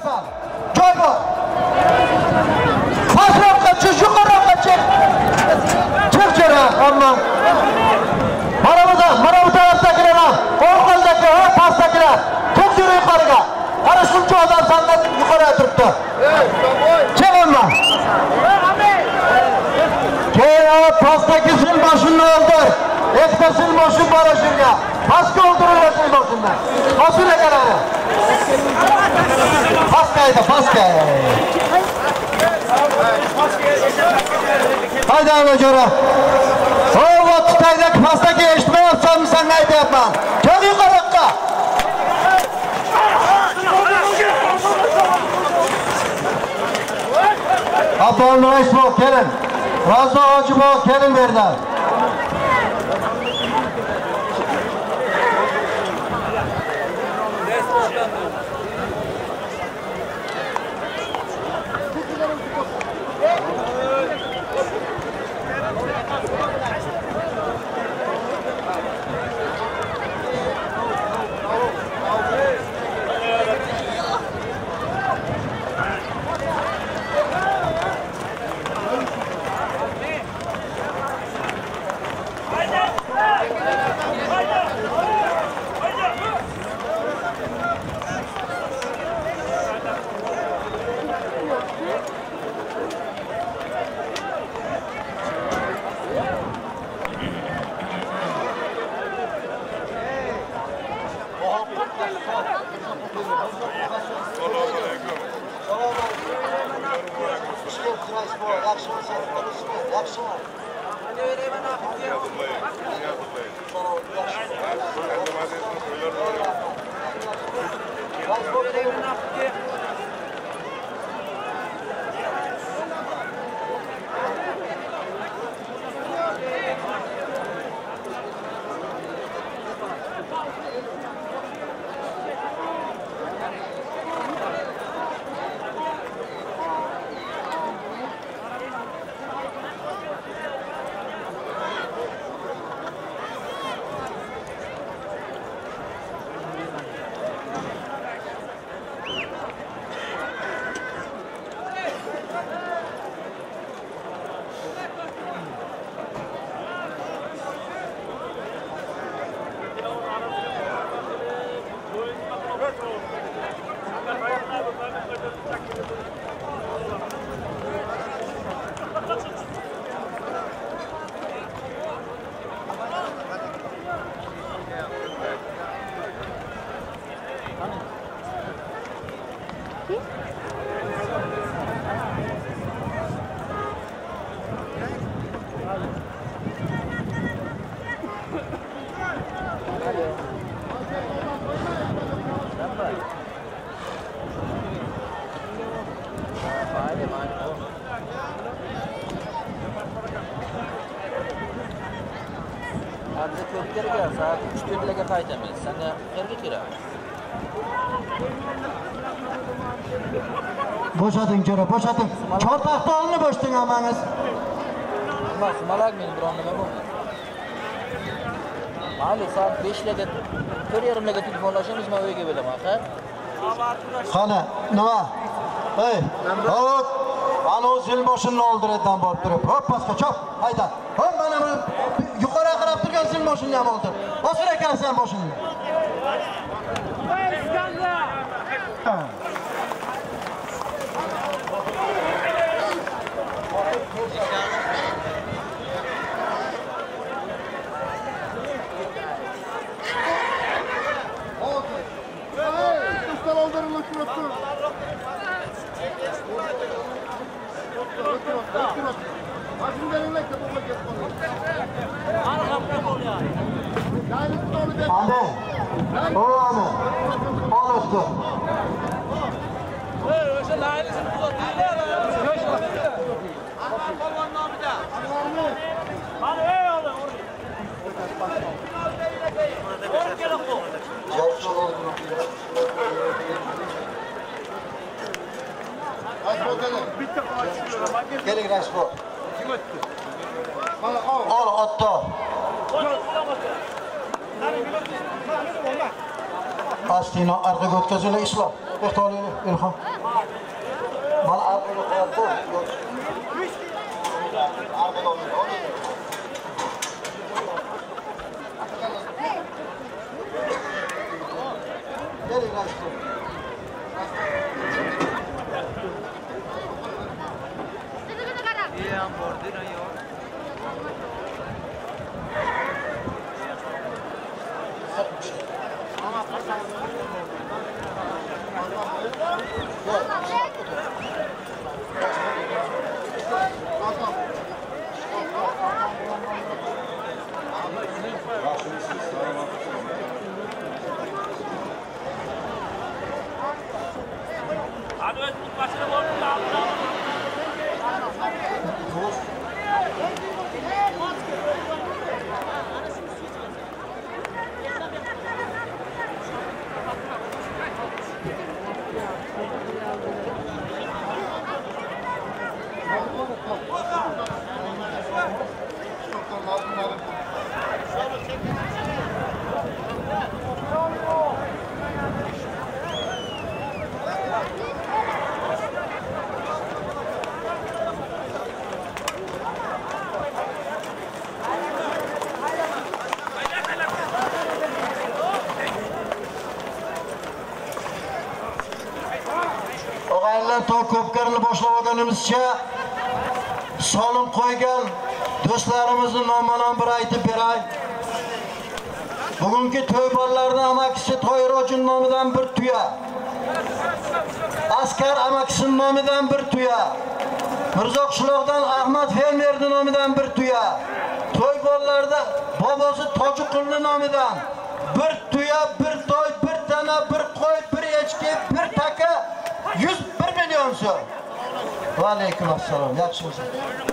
Çıkarsan. Joy bor. Pasroqqa chiq, yuqoriroqqa chiq. Chiq jira, amma. Mana bu tarafdagilar ham, o'ng qo'ldagilar, pastdagilar. To'p yuri yuqoriga. Ana shuncha odam sandan yuqoriga turibdi. Chiq amma. Keyin pastdagi sil boshini oldir. Ikkita sil boshi bor o'shunga. Pastga o'ldirib sil boshini. Hosil ekanlar. Pastga. Hayda o'jara. Havo tutaydak pastdagi eshitmayapsanmi sen aytyapman. Chiq yuqoriga. Abdul Raisbo kelin. Razo Hojibo kelin berdilar. Saat 3-4'lere qaytamiz. Sana yerga kiramiz. Bo'shating jo'ra, bo'shating. Chortoqda olni bo'shting amangiz. Sumalak meni biron nima bo'ldi. Mayli, soat 5larga 4:30larga telefonlashamiz, men uyga belaman, ha? Qani, nima? Ey, hop. Ana zil boshini oldiradidan borib turib, hop pastga chop, hayda. Hop mana bu yuqoriga qarab turgan zil boshini ham oldir. Bosir ekansan boshini. Ande, o ane, oluştu. Öyle layılısın uzatıyorlar. Allah'ın namıda. Hadi ey oğlum. Oraya gel oku. Gelin Raşbo. Al atto. Astino arqaga o'tkazinglar Islom. Ehtiyotli Ilhom. Mana arqaga qo'yadi. Arqaga oladi. Keling Astino. Yang bordir ayo. To ko'pkarini boshlab olganimizcha solim qo'ygan do'stlarimizni nomma-nom bir aytib beray. Bugungi to'y bolalarning amakisi To'yrojin nomidan bir tuya. Askar amakisining nomidan bir tuya. Mirzoqishloqdan Ahmad fermerning nomidan bir tuya. To'y bolalarida bobosi Tojiqulning nomidan bir tuya, bir to'y, bir tana, bir qo'y, bir echki, bir taka 101 milyon so'm. Va alaykum assalom. Yaxshimisiz?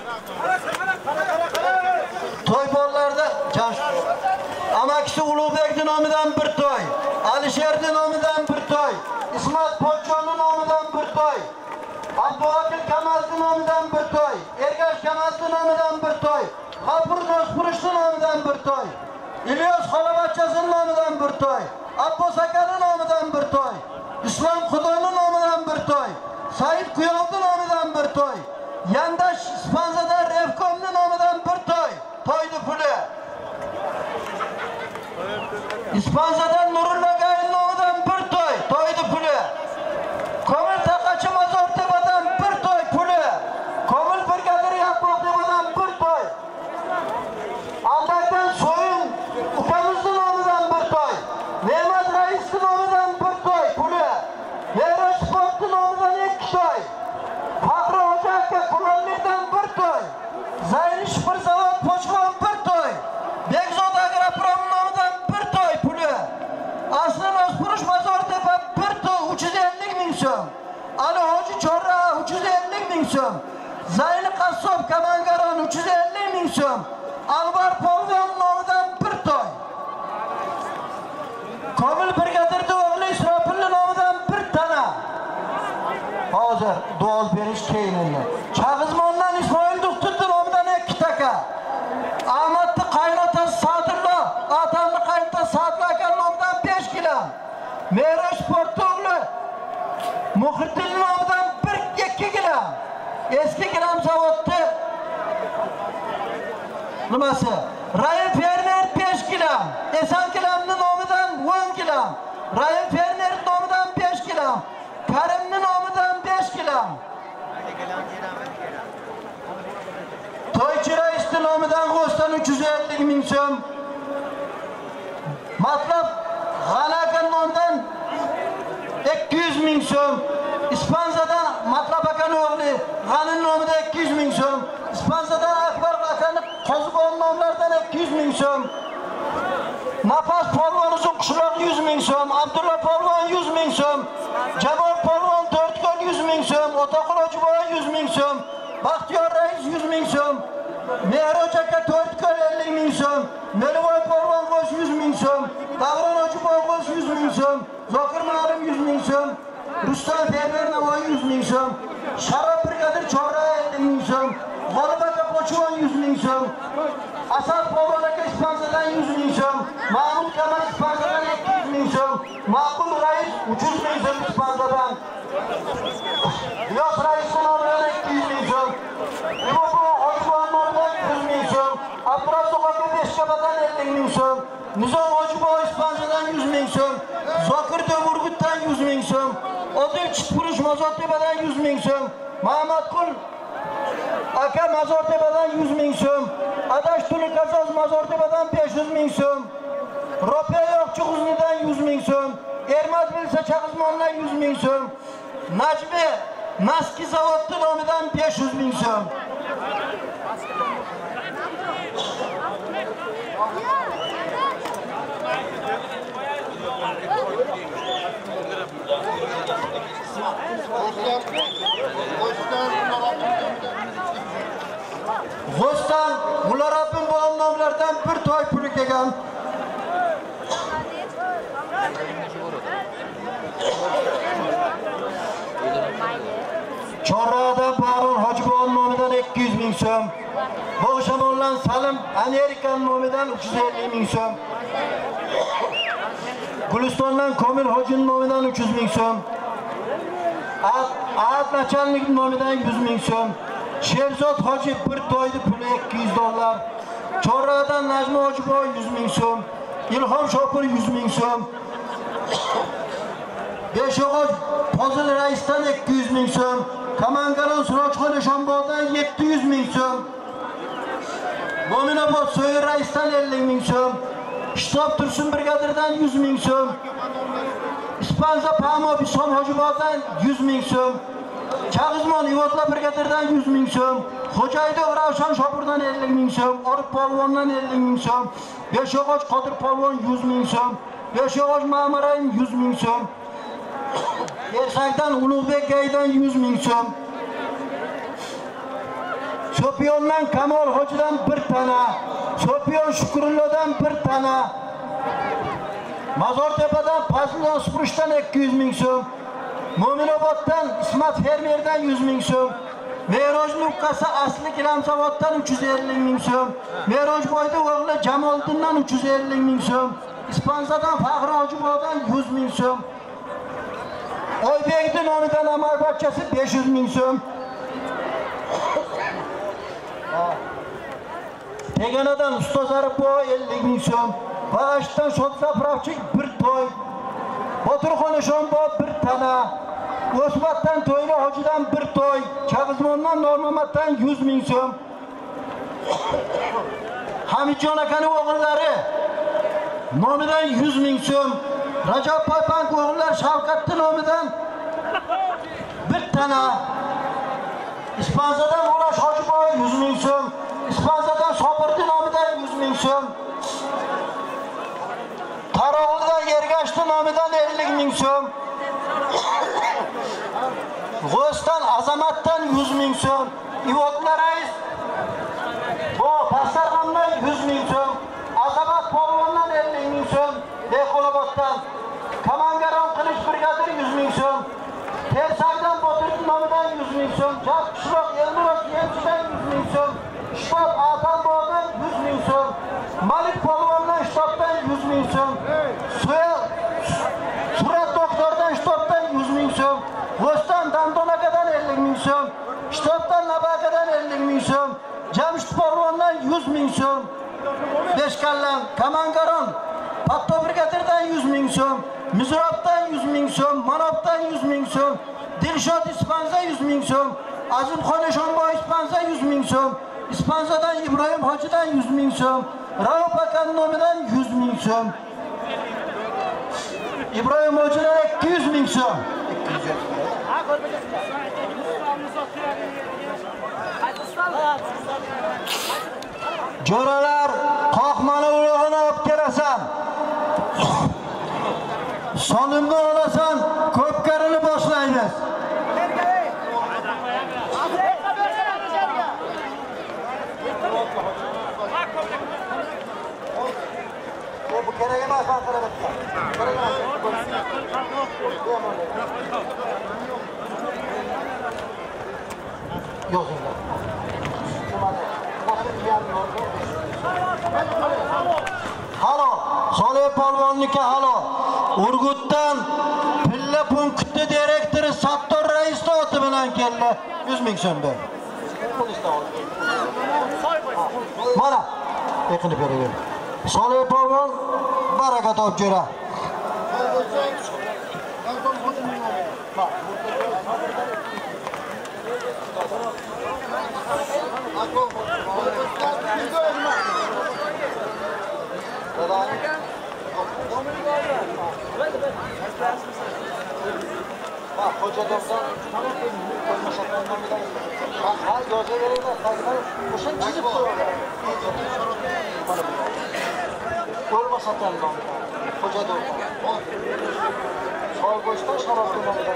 To'y bolalarda amakisi Ulug'bekning nomidan bir to'y, Alisherning nomidan bir to'y, Ismat Podshohning nomidan bir to'y, Abduakil Kamalning nomidan bir to'y, Ergash Kamalning nomidan bir to'y, G'afur Nospurushning nomidan bir to'y, İlyos Xolavachchaning nomidan bir to'y, Abbos akaning nomidan bir to'y, Islom Xudoning nomidan bir to'y, Said Quyovning nomidan bir to'y, Yandash Ispanzadan Revkomning nomidan bir to'y. To'yni puli. Ispanzadan Nurulla Gayning nomidan bir to'y. To'yni puli. Komil Taqachi Mazortepadan bir to'y puli. Komil Brigadir Yapmoqtepadan bir to'y. Aldakdan So'yin ukamizning nomidan bir to'y. Ne'mat Raisning nomidan bir to'y puli. Meroj Sportning nomidan 2 to'y. Faxri Hoja aka Qurollikdan bir to'y. Zayni Shifrzavod Pochxon bir to'y. Bekzod Agroprom nomidan bir to'y puli. Asli Nospurush Mazortepa bir to'y 350 ming so'm. Ali Hoji Chorra 350 ming so'm. Zayni Qassob Kamangaron 350 ming so'm. Alvar Polvon nomidan bir to'y. Komil Brigadirning o'g'li Isropilning nomidan bir tana. Hozir duol berish keyinini. Chag'izmondan Ismoil Duxturning nomidan 2 taka. Ahmadning qaynotasi Sadirlo, otamning qaynotasi Sadirlo aka nomidan 5 kilo. Meroj Sportog'li Muhriddin nomidan 1-2 kilo. Eski gilam zavodda nimasi? Rayin Fermer 5 kilo. Esan gilamning nomidan 10 kilo. Rayin Fermer nomidan 5 kilo. Karimning nomidan 5 kilo. To'ychi Raisning nomidan G'ostan 350 ming so'm. Matlab G'alakan nomidan 200 ming so'm. Ispanzadan Matlab akaning o'g'li G'anin nomidan 200 ming so'm. Ispanzadan Akbar akaning Qozibon nomlaridan 200 ming so'm. Nafas Polvon Uzun Qishloq 100 ming so'm. Abdulla Polvon 100 ming so'm. Jamol Polvon 4 qo'l 100 ming so'm. Otaqul Hojiboy 100 ming so'm. Baxtiyor Rais 100 ming so'm. Mehroj aka 4 qo'l 50 ming so'm. Melivoy Polvon G'osh 100 ming so'm. Davron Hojiboy G'osh 100 ming so'm. Zokir Ma'lim 100 ming so'm. Rustam Fermer Navoiy 100 ming so'm. Sharob Brigadir Chorra 50 ming so'm. G'olib aka Koçuvan 100 bin so'm. Asad Polvonaka İspanzadan 100 bin so'm. Mahmud Kamal İspanzadan 200 bin so'm. Maqul Rais 300 bin so'm İspanzadan. Yok Rais Nomidan 200 bin so'm. İbobu Hojiboy Nomidan 100 bin so'm. Abdurazzoq aka Beshkabadan 50 bin so'm. Nizom Hojiboy İspanzadan 100 bin so'm. Zokir Temurgutdan 100 bin so'm. Odil Chitpurush Mozortepadan 100 bin so'm. Mahmadqul aka Mozortepadan 100 bin so'm. Adash Tulikazoz Mozortepadan 500 bin so'm. Ropiya Yo'qchig'uznidan 100 bin so'm. Ermat Bilsa Chag'izmondan 100 bin so'm. Najmi Maski zavodi nomidan 500 bin so'm. G'o'stan Mullarobbin bo'lim nomlardan bir to'y puli kelgan. Chorrada Baron Hojiboy nomidan 200 bin so'm. Bo'g'ishamoldan Salim Amerikan nomidan 350 bin so'm. Gulistondan Komil Hojin nomidan 300 bin so'm. Aat Nachalnik nomidan 100 bin so'm. Sherzod Hoji bir to'ydi puli $200. Chorradan Najmi Hojiboy 100 bin so'm. İlhom Shopur 100 bin so'm. Beshyog'och Fozil Raisdan 200 bin so'm. Kamangaron Surojxon Eshonboydan 700 bin so'm. Mo'minobod So'yi Raisdan 50 bin so'm. Shitob Tursun Brigadirdan 100 bin so'm. Ispanza Pamo Bisom Hojiboydan 100 bin so'm. Chag'izmon Ivotla Brigadirdan 100 bin so'm. Xo'jayda Ravshan Shopurdan 50 bin so'm. Orif Polvondan 50 bin so'm. Beshyog'och Qodir Polvon 100 bin so'm. Beshyog'och Ma'marayn 100 bin so'm. Yersakdan Ulug'bek Gaydan 100 bin so'm. Sopiyondan Kamol Hojidan 1 tana. Sopiyon Shukrullodan 1 tana. Mozortepadan Fazlullo Supurishdan 200 bin so'm. Mo'minoboddan Ismat Fermerdan 100 bin so'm. Meroj Nuqqasi Asli Gilamzavoddan 350 bin so'm. Merojboyda o'g'li Jamoliddindan 350 bin so'm. Ispanzadan Faxri Hojiboydan 100 bin so'm. Oybekning nomidan amalbachchasi 500 bin so'm. Teganadan Ustoz Arifboy 50 bin so'm. Bag'ashdan Shotzapravchik 1 to'y. Boturxon Eshonboy 1 tana. O'smatdan To'yli Hojidan 1 to'y. Chag'izmondan Normamatdan 100 bin so'm. Hamidjon akaning o'g'illari nomidan 100 bin so'm. Rajab Paypank o'g'illar Shavkatning nomidan 1 tana. Ispanzadan Ulash Hojiboy 100 bin so'm. Ispanzadan Sobirning nomidan 100 bin so'm. Taroqlidan Ergashning nomidan 50 bin so'm. G'o'stan Azamatdan 100 bin so'm. Ivotla Rais bu Pasarg'amdan 100 bin so'm. Azamat Polvondan 50 bin so'm. Beqo'loboddan Kamangaron Qilish Brigadir 100 bin so'm. Tersakdan Botirning nomidan 100 bin so'm. Jaqishroq Elmurod Yemchidan 100 bin so'm. Shitob Atanboydan 100 bin so'm. Malik Polvondan Shtobdan 100 bin so'm. Surat Doktordan Shtobdan 100 bin so'm. G'o'stan Dandonakadan 50 bin so'm. Shtobdan Nabakadan 50 bin so'm. Jamshid Polvondan 100 bin so'm. Beshkallan Kamangaron Patto Brigadirdan 100 bin so'm. Mizrobdan 100 bin so'm. Manobdan 100 bin so'm. Dilshod Ispanza 100 bin so'm. Azimxon Eshonboy Ispanza 100 bin so'm. Ispanzadan Ibrohim Hojidan 100 bin so'm. Rauf akaning nomidan 100 bin so'm. İbrahim Hojidan 200 bin so'm. Jo'ralar qoqmani ulug'ini olib kelasan. Sonimni olasan, ko'pkarini boshlaymiz. Bu kerak emas, ben qarabatga. Kerak emas. Yo'q. Solih polvonniki halo. Urgutdan Pilla punkti direktori Sattor rais oti bilan keldi. 100 ming so'm ber. Mana, yaqinib beraver. Solih polvon baraka topjira. Bak hoca dostlar ha yozaveraylar o'shan chizib qo'yadi bo'lmasa tanlon hoja dostlar sol boshda sharob tomonidan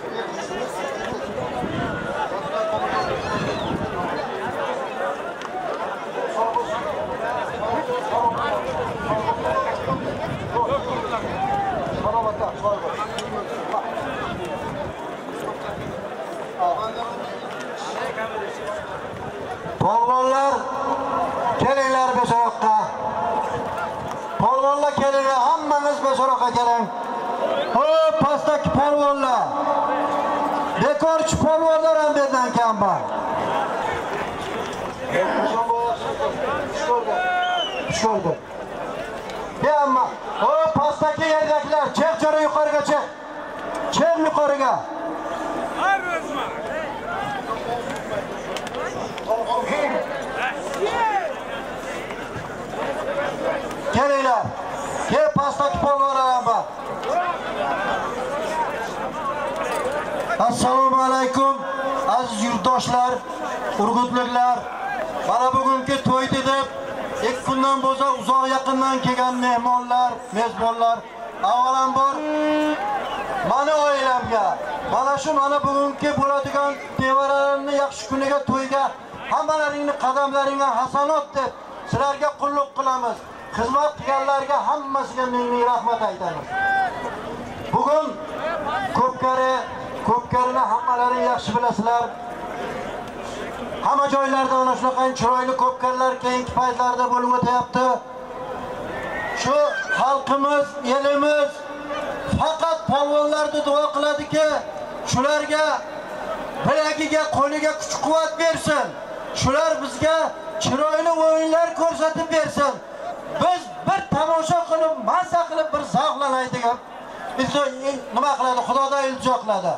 Polvonlar kelinglar besoqqa. Polvonlar kelinglar, hammamiz besoqqa keling. Hop, pastdagi polvonlar. Bekorchi polvonlar ham berdan kamba. Sho'rda. Hamma. Hop, pastdagi yerdagilar, chiq yuqoriga chiq. Chiq yuqoriga. Kelinglar. Kel pastdagi polvonlar ham bor. Assalomu alaykum aziz yurtdoshlar, urgutliklar. Mana bugungi to'ydi deb 2 kundan bo'za uzoq yaqindan kelgan mehmonlar, mezbonlar, avvalambor mana oilamga, mana shu mana bugungi bo'ladigan nevaralarni yaxshi kuniga to'yga hammalaringni qadamlaringga hasanot deb sizlarga qulluq qilamiz. Xizmat qilganlarga hammasiga ming rahmat aytamiz. Bugun ko'pkarini hammalaring yaxshi bilasizlar. Hamma joylarda ana shunaqa chiroyli ko'pkarlar keyingi paytlarda bo'lib o'tayapti. Shu xalqimiz, elimiz faqat polvonlarni duo qiladiki, shularga bilagiga, qo'liga kuch-quvvat bersin. Shular bizga chiroyli o'yinlar ko'rsatib bersin. Biz bir tomosha qilib, mazza qilib bir zavqlanaydigan. Biz nima qiladi? Xudodan iltijo qiladi.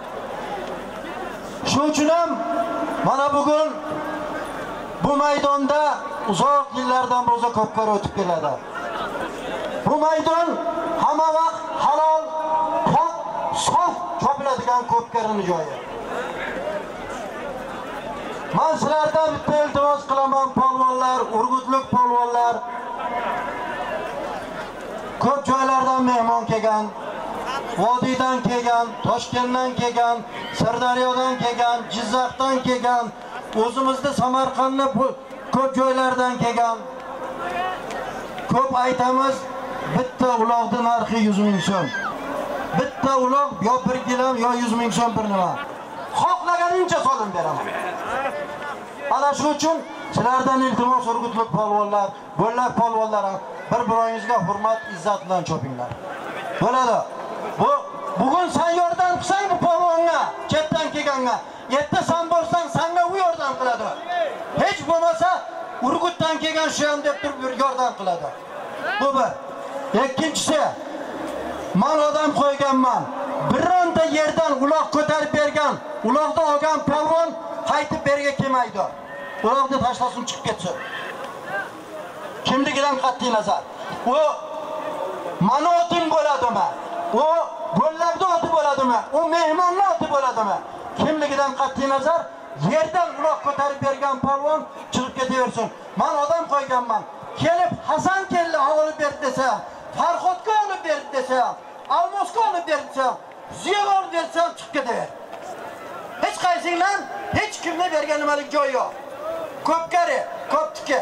Shu uchun ham mana bugun bu maydonda uzoq yillardan bo'lsa ko'pkar o'tib keladi. Bu maydon hamma vaqt halol, pok, sof chopiladigan ko'pkarining joyi. Men sizlardan bitta iltimos qilaman, polvonlar, urgutlik polvonlar. Ko'p joylardan mehmon kelgan, Vodiydan kelgan, Toshkentdan kelgan, Sirdaryodan kelgan, Jizzaxdan kelgan, o'zimizda Samarqandda ko'p joylardan kelgan. Ko'p aytamiz, bitta uloqning narxi 100 ming so'm. Bitta uloq yo 1 gilam yo 100 ming so'm bir nima. Xohlaganingcha solib beraman. Ana shu uchun sizlardan iltimos urgutlik polvonlar, bo'lar polvonlar bir-biringizga hurmat, izzat bilan chopinglar. Bo'ladi. Bugun sen yordam qilsang bu polvonga, chetdan kelganga, yerda sen bo'lsang senga u yordam qiladi. Hech bo'lmasa Urgutdan kelgan shu ham deb turib yordam qiladi. Bu bir. Ikkinchisi, men odam qo'yganman. Bironta yerdan uloq ko'tarib bergan, uloqda olgan polvon qaytib berga kelmaydi. Uloqni tashlasin, chiqib ketsin. Kimligidan qat'iy nazar. U mani otim bo'ladimi? U bo'llarda oti bo'ladimi? U mehmonlar oti bo'ladimi? Kimligidan qat'iy nazar, yerdan uloq ko'tarib bergan polvon chiqib ketaversin. Men odam qo'yganman. Kelib Hasan keldi olib berdi desa, Farhodga olib berdi desa, Almosga olib berdi desa, Ziyoga olib bersa chiqib ketaver. Hech qaysinglar hech kimga bergan nimalik joy yo'q. Ko'pkari, ko'ptiki.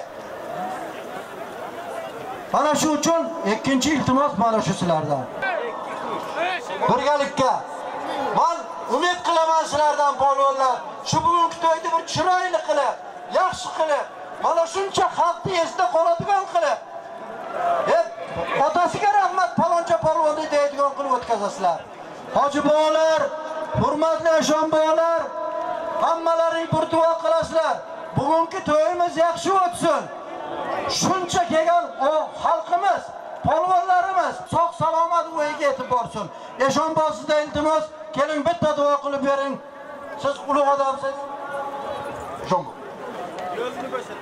Mana shu uchun ikkinchi iltimos mana shu sizlardan. Birgalikka. Men umid qilaman sizlardan polvonlar, shu bugungi to'yni bir chiroyli qilib, yaxshi qilib, mana shuncha xalqni esda qoladigan qilib, Otasiga rahmat, paloncha polvonni deydigan qilib o'tkazasizlar. Hoji bolalar, hurmatli eshon bolalar, hammalaring bir duo qilasizlar. Bugungi to'yimiz yaxshi o'tsin. Shuncha kelgan o xalqimiz, polvonlarimiz sog' salomat uyiga yetib borsin. Eshon bolasidan iltimos, keling bitta duo qilib bering. Siz ulug' odamsiz. Eshon. Yo'lni ko'rsat.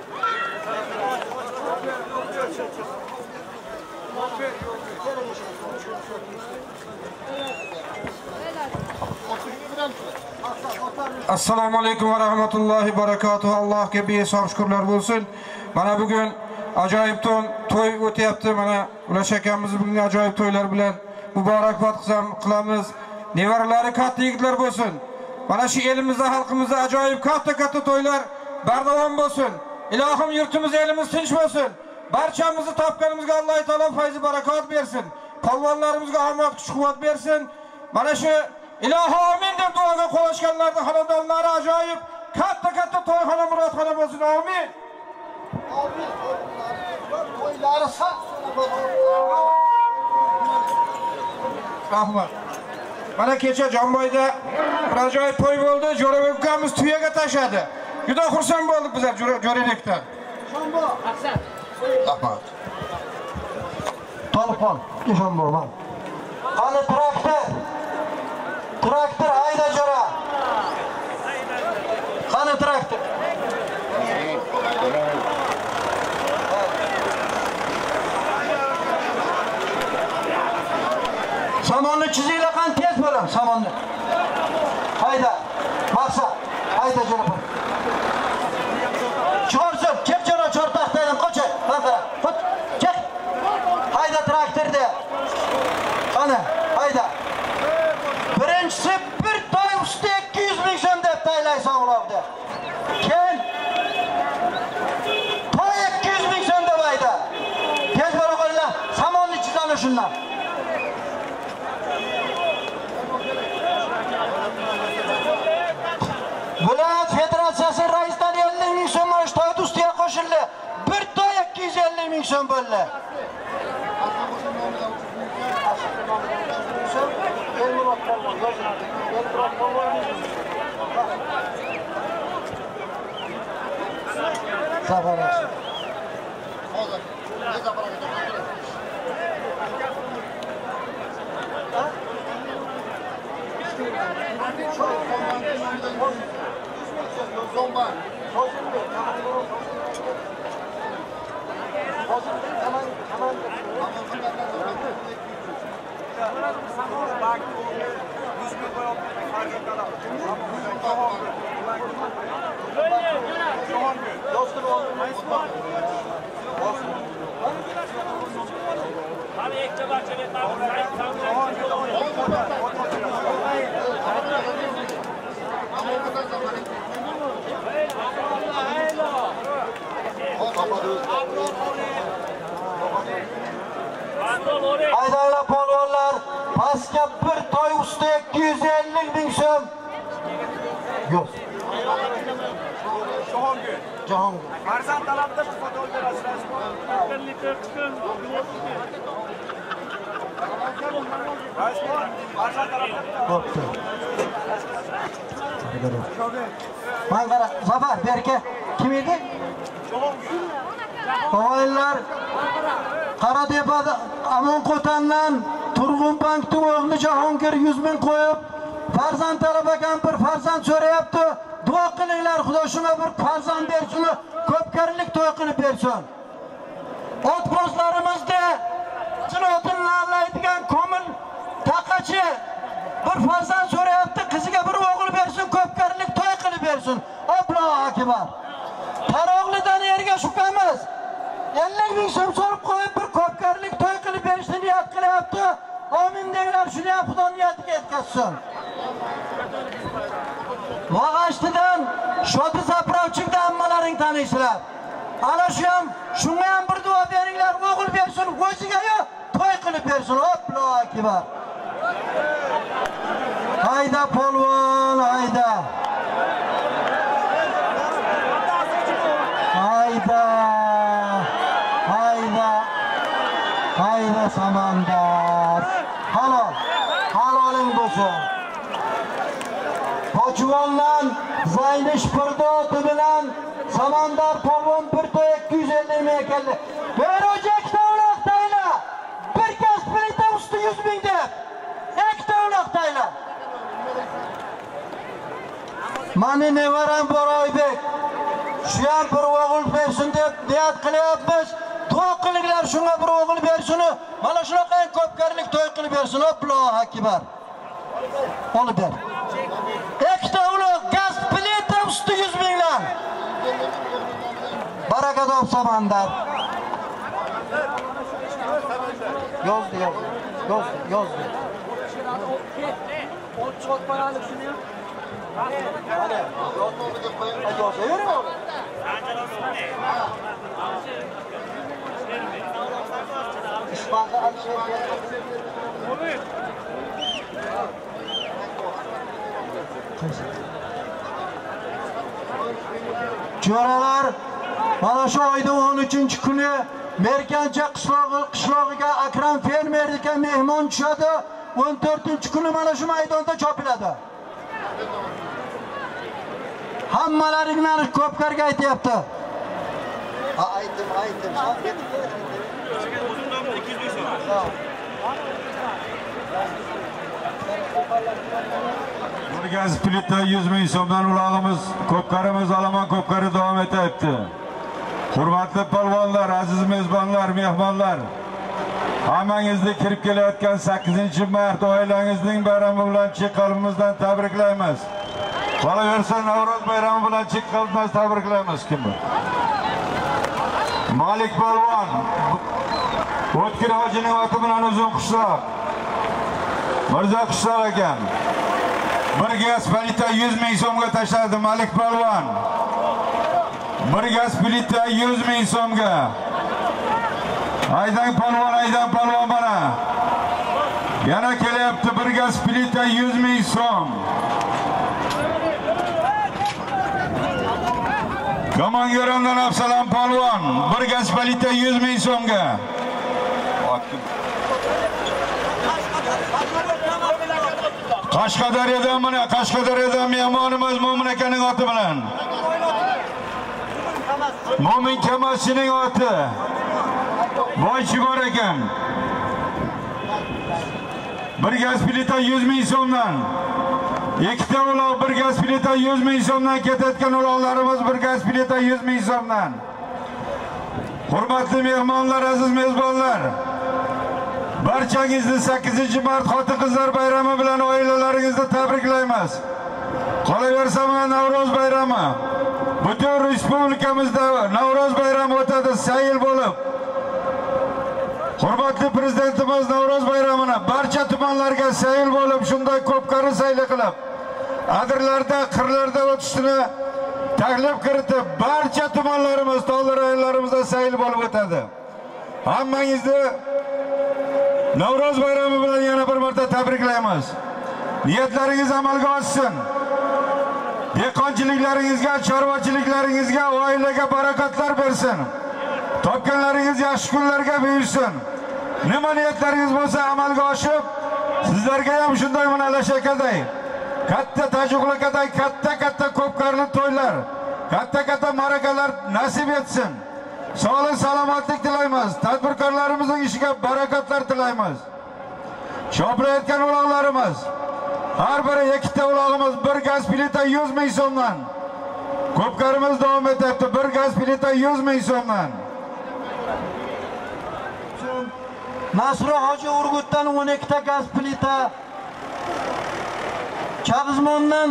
Assalomu alaykum va rahmatullohi va barakatuh. Allohga behisob shukrlar bo'lsin. Mana bugun ajoyib to'y o'tyapti. Mana Ulash akamiz bugun ajoyib to'ylar bilan muborakbod qilamiz. Nevaralari katta yigitlar bo'lsin. Mana shu elimizda, xalqimizda ajoyib katta to'ylar bardavom bo'lsin. Ilohim yurtimiz, elimiz tinch bo'lsin. Barchamizni topganimizga Alloh taolo fayz barakot bersin. Polvonlarimizga omad, kuch-quvvat bersin. Mana shu ilohi amin deb duoga qo'shganlarning xonadonlari ajoyib katta to'yxona, murodxona bo'lsin. Amin. To'ylari sog' rahmat. Mana kecha Jonboyda bir ajoyib to'y bo'ldi. Jo'rabek ukamiz tuyaga tashadi. Juda xursand bo'ldik bizlar Jo'rabekdan. Shombo, Hasan. Rahmat. Telefon, ishon bo'lmam. Qani traktor hayda jo'ra. Qani traktor. Samonni chizinglar, qani tez bo'ling, samonni. Hayda. Maqsad, hayda jo'ra. Chiqarsin, kepchara chortaqdan qo'cha. Qara, chiq. Hayda traktorda. Qani, hayda. Birinchisi bir toy usti 200 ming so'm deb taylaysan ulovda. Keyin toy 200 ming so'm deb hayda. Tez bo'la qo'yinglar, samonni chizani shundan. Viloyat federatsiyasi raisidan 50 ming so'm osh toy ustiga qo'shildi. Bir toy 250 ming so'm bo'ldi. Haydanglar polvonlar, pastga bir toy usti 250 ming so'm. Yo'q. Jahongir. Farzand talabda bir foto berasiz. Bo'pti. Men qara, Zafar berka kim edi? Oilalar Qaratepada Amonqo'tandan Turg'un bankning o'g'li Jahongir 100 ming qo'yib, farzand talabagan bir farzand so'rayapti. Duo qilinglar, Xudo shunga bir farzand bersin, ko'pkarlik to'y qilib bersin. Otqozlarimizda jinotinlarlaydigan komil taqachi bir farzand so'rayapti, qiziga bir o'g'il bersin, ko'pkarlik to'y qilib bersin. Allohu akbar. Taroqlidan yerga shuqamiz. 50 ming so'm solib qo'yib bir ko'pkarlik to'y qilib berishni niyat qilyapti. Amin denglar, shuni ham Xudo niyatiga yetkazsin. Vag'ashtidan Shoti zapravchikda hammalaring taniysizlar. Ana shu ham shunga ham bir duo beringlar, o'g'il bersin, o'ziga to'y qilib bersin. Allohu akbar. Hayda polvon, hayda. Hayda. Hayda. Polvondan Zaynish Firdoti bilan Samandar Polvon bir to'y 250 ming keldi. Berojak davlatdayla bir gaz plita usti 100 ming deb. Ek davlatdayla. Mani nevaram Boroybek. Shu ham bir o'g'il bersin deb niyat qilyapmiz. To'y qilinglar, shunga bir o'g'il bersin. Mana shunaqa ko'pkarlik to'y qilib bersin. Allohu akbar. Olib ber. Ikkita uloq gaz plita usti 100 mingdan. Baraka top Samandar. Yozdi. Çok paralı düşünüyor. Jo'ralar mana shu oyning 13-kuni Merkancha qishlog'iga Akram fermerga mehmon tushadi. 14-kuni mana shu maydonda chopiladi. Hammalaringlarni ko'pkarga aytayapti. Aytdim. Bir gaz plita 100 ming so'mdan ulog'imiz, ko'pkarimiz Alaman ko'pkari davom etyapti. Hurmatli polvonlar, aziz mezbonlar, mehmonlar, hammangizni kirib kelayotgan 8-mart oilangizning bayrami bilan chiqqanimizdan tabriklaymiz. Qolaversa Navro'z bayrami bilan chiqqanimizdan tabriklaymiz. Kim bu? Malik polvon. O'tkir hojining oti bilan uzun qishloq. Mirzo qishloq ekan. Bir gaz plita 100 ming so'mga tashladi Malik polvon. Bir gaz plita 100 ming so'mga. Aydan polvon bana. Yana kelyapti bir gaz plita 100 ming so'm. Komangerondan Absalom polvon bir gaz plita 100 ming so'mga. Qashqadaryodan mehmonimiz Mo'min akaning oti bilan. Mo'min Kamalchining oti. Boychi bor ekan. Bir gaz plita 100 ming so'mdan. Ikkita uloq bir gaz plita 100 ming so'mdan ketayotgan uloqlarimiz bir gaz plita 100 ming so'mdan. Hurmatli mehmonlar, aziz mezbonlar. Barchangizni 8-mart xotin-qizlar bayrami bilan oilalaringizni tabriklaymiz. Qolaversa mana Navro'z bayrami. Butun respublikamizda Navro'z bayrami o'tadi sayil bo'lib. Hurmatli prezidentimiz Navro'z bayramini barcha tumanlarga sayil bo'lib, shunday ko'pkari sayli qilib, adirlarda, qirlarda o'tishini taklif kiritib, barcha tumanlarimiz, tog'li rayonlarimizda sayil bo'lib o'tadi. Hammangizni Navro'z bayrami bilan yana bir marta tabriklaymiz. Niyatlaringiz amalga oshsin. Dehqonchiliklaringizga, chorvachiliklaringizga, oilaga barakatlar bersin. Topganlaringiz yaxshi kunlarga buyursin. Nima niyatlaringiz bo'lsa amalga oshib, sizlarga ham shunday mana lashakaday, katta tajuqlakaday, katta ko'pkarli to'ylar, katta marakalar nasib etsin. Sog'lik, salomatlik tilaymiz. Tadbirkorlarimizning ishiga barakatlar tilaymiz. Chopilayotgan uloqlarimiz, har biri ikkita ulog'imiz bir gaz plita 100 ming so'mdan. Ko'pkarimiz davom etyapti. Bir gaz plita 100 ming so'mdan. Nasro Hoji Urgutdan 12 ta gaz plita. Chag'izmondan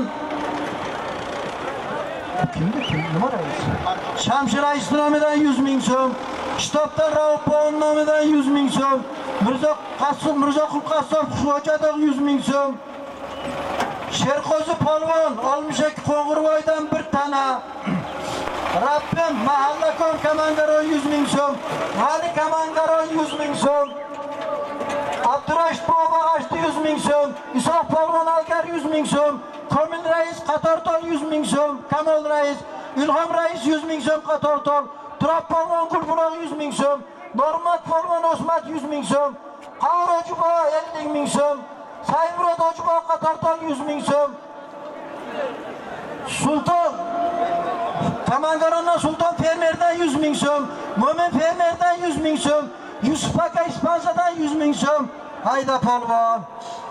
nima rais? Shamshir rais nomidan 100 ming so'm. Shtobdan Ravpon nomidan 100 ming so'm. Mirzo Qulqassob Xo'jadov 100 ming so'm. Sherqo'zi polvon Olmishak Qo'ng'irvoydan bir tana. Rabbim mahalla Kamangaron 100 ming so'm. Ali Kamangaron 100 ming so'm. Abdurashid Bobag'ashti 100 ming so'm. Isoq polvon Alkar 100 ming so'm. Komil rais Qatortol 100 ming so'm. Kamol rais, Ilhom rais 100 ming so'm Qatortol. Turab polvon Qulbunoq 100 ming so'm. Normat polvon Osmat 100 ming so'm. Qavrojibo 50 ming so'm. Saymurod Hojibo Qatortol 100 ming so'm. Sultan Kamangarondan Sultan Fermer'den 100 bin so'm, Mo'min Fermer'den 100 bin so'm, Yusuf aka İspanza'dan 100 bin so'm. Hayda polvon.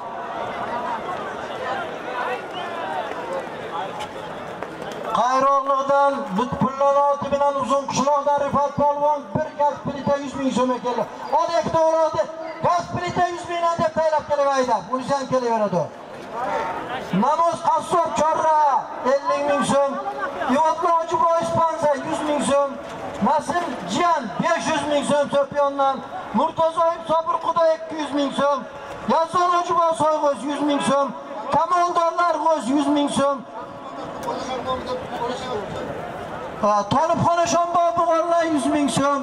Qayroqliqdan Lutfullon bilan uzun qishloqdan Rifat polvon bir gaz plita 100 bin so'm keldi. Odek to'g'radi. Gaz plita 100 bin deb taylab kelaverdi. Bunisi ham kelaveradi. Namoz qassob Chorra 50 bin so'm, Yotli Hojiboy Ispanza 100 bin so'm, Nasim Jiyan 500 bin so'm Sopyondan, Murtazoyev Sobir Qudo 200 bin so'm, Yazon Hojiboy Soyg'oz 100 bin so'm, Kamondorlar G'oz 100 bin so'm. Tolibxon Shonboy 100 bin so'm.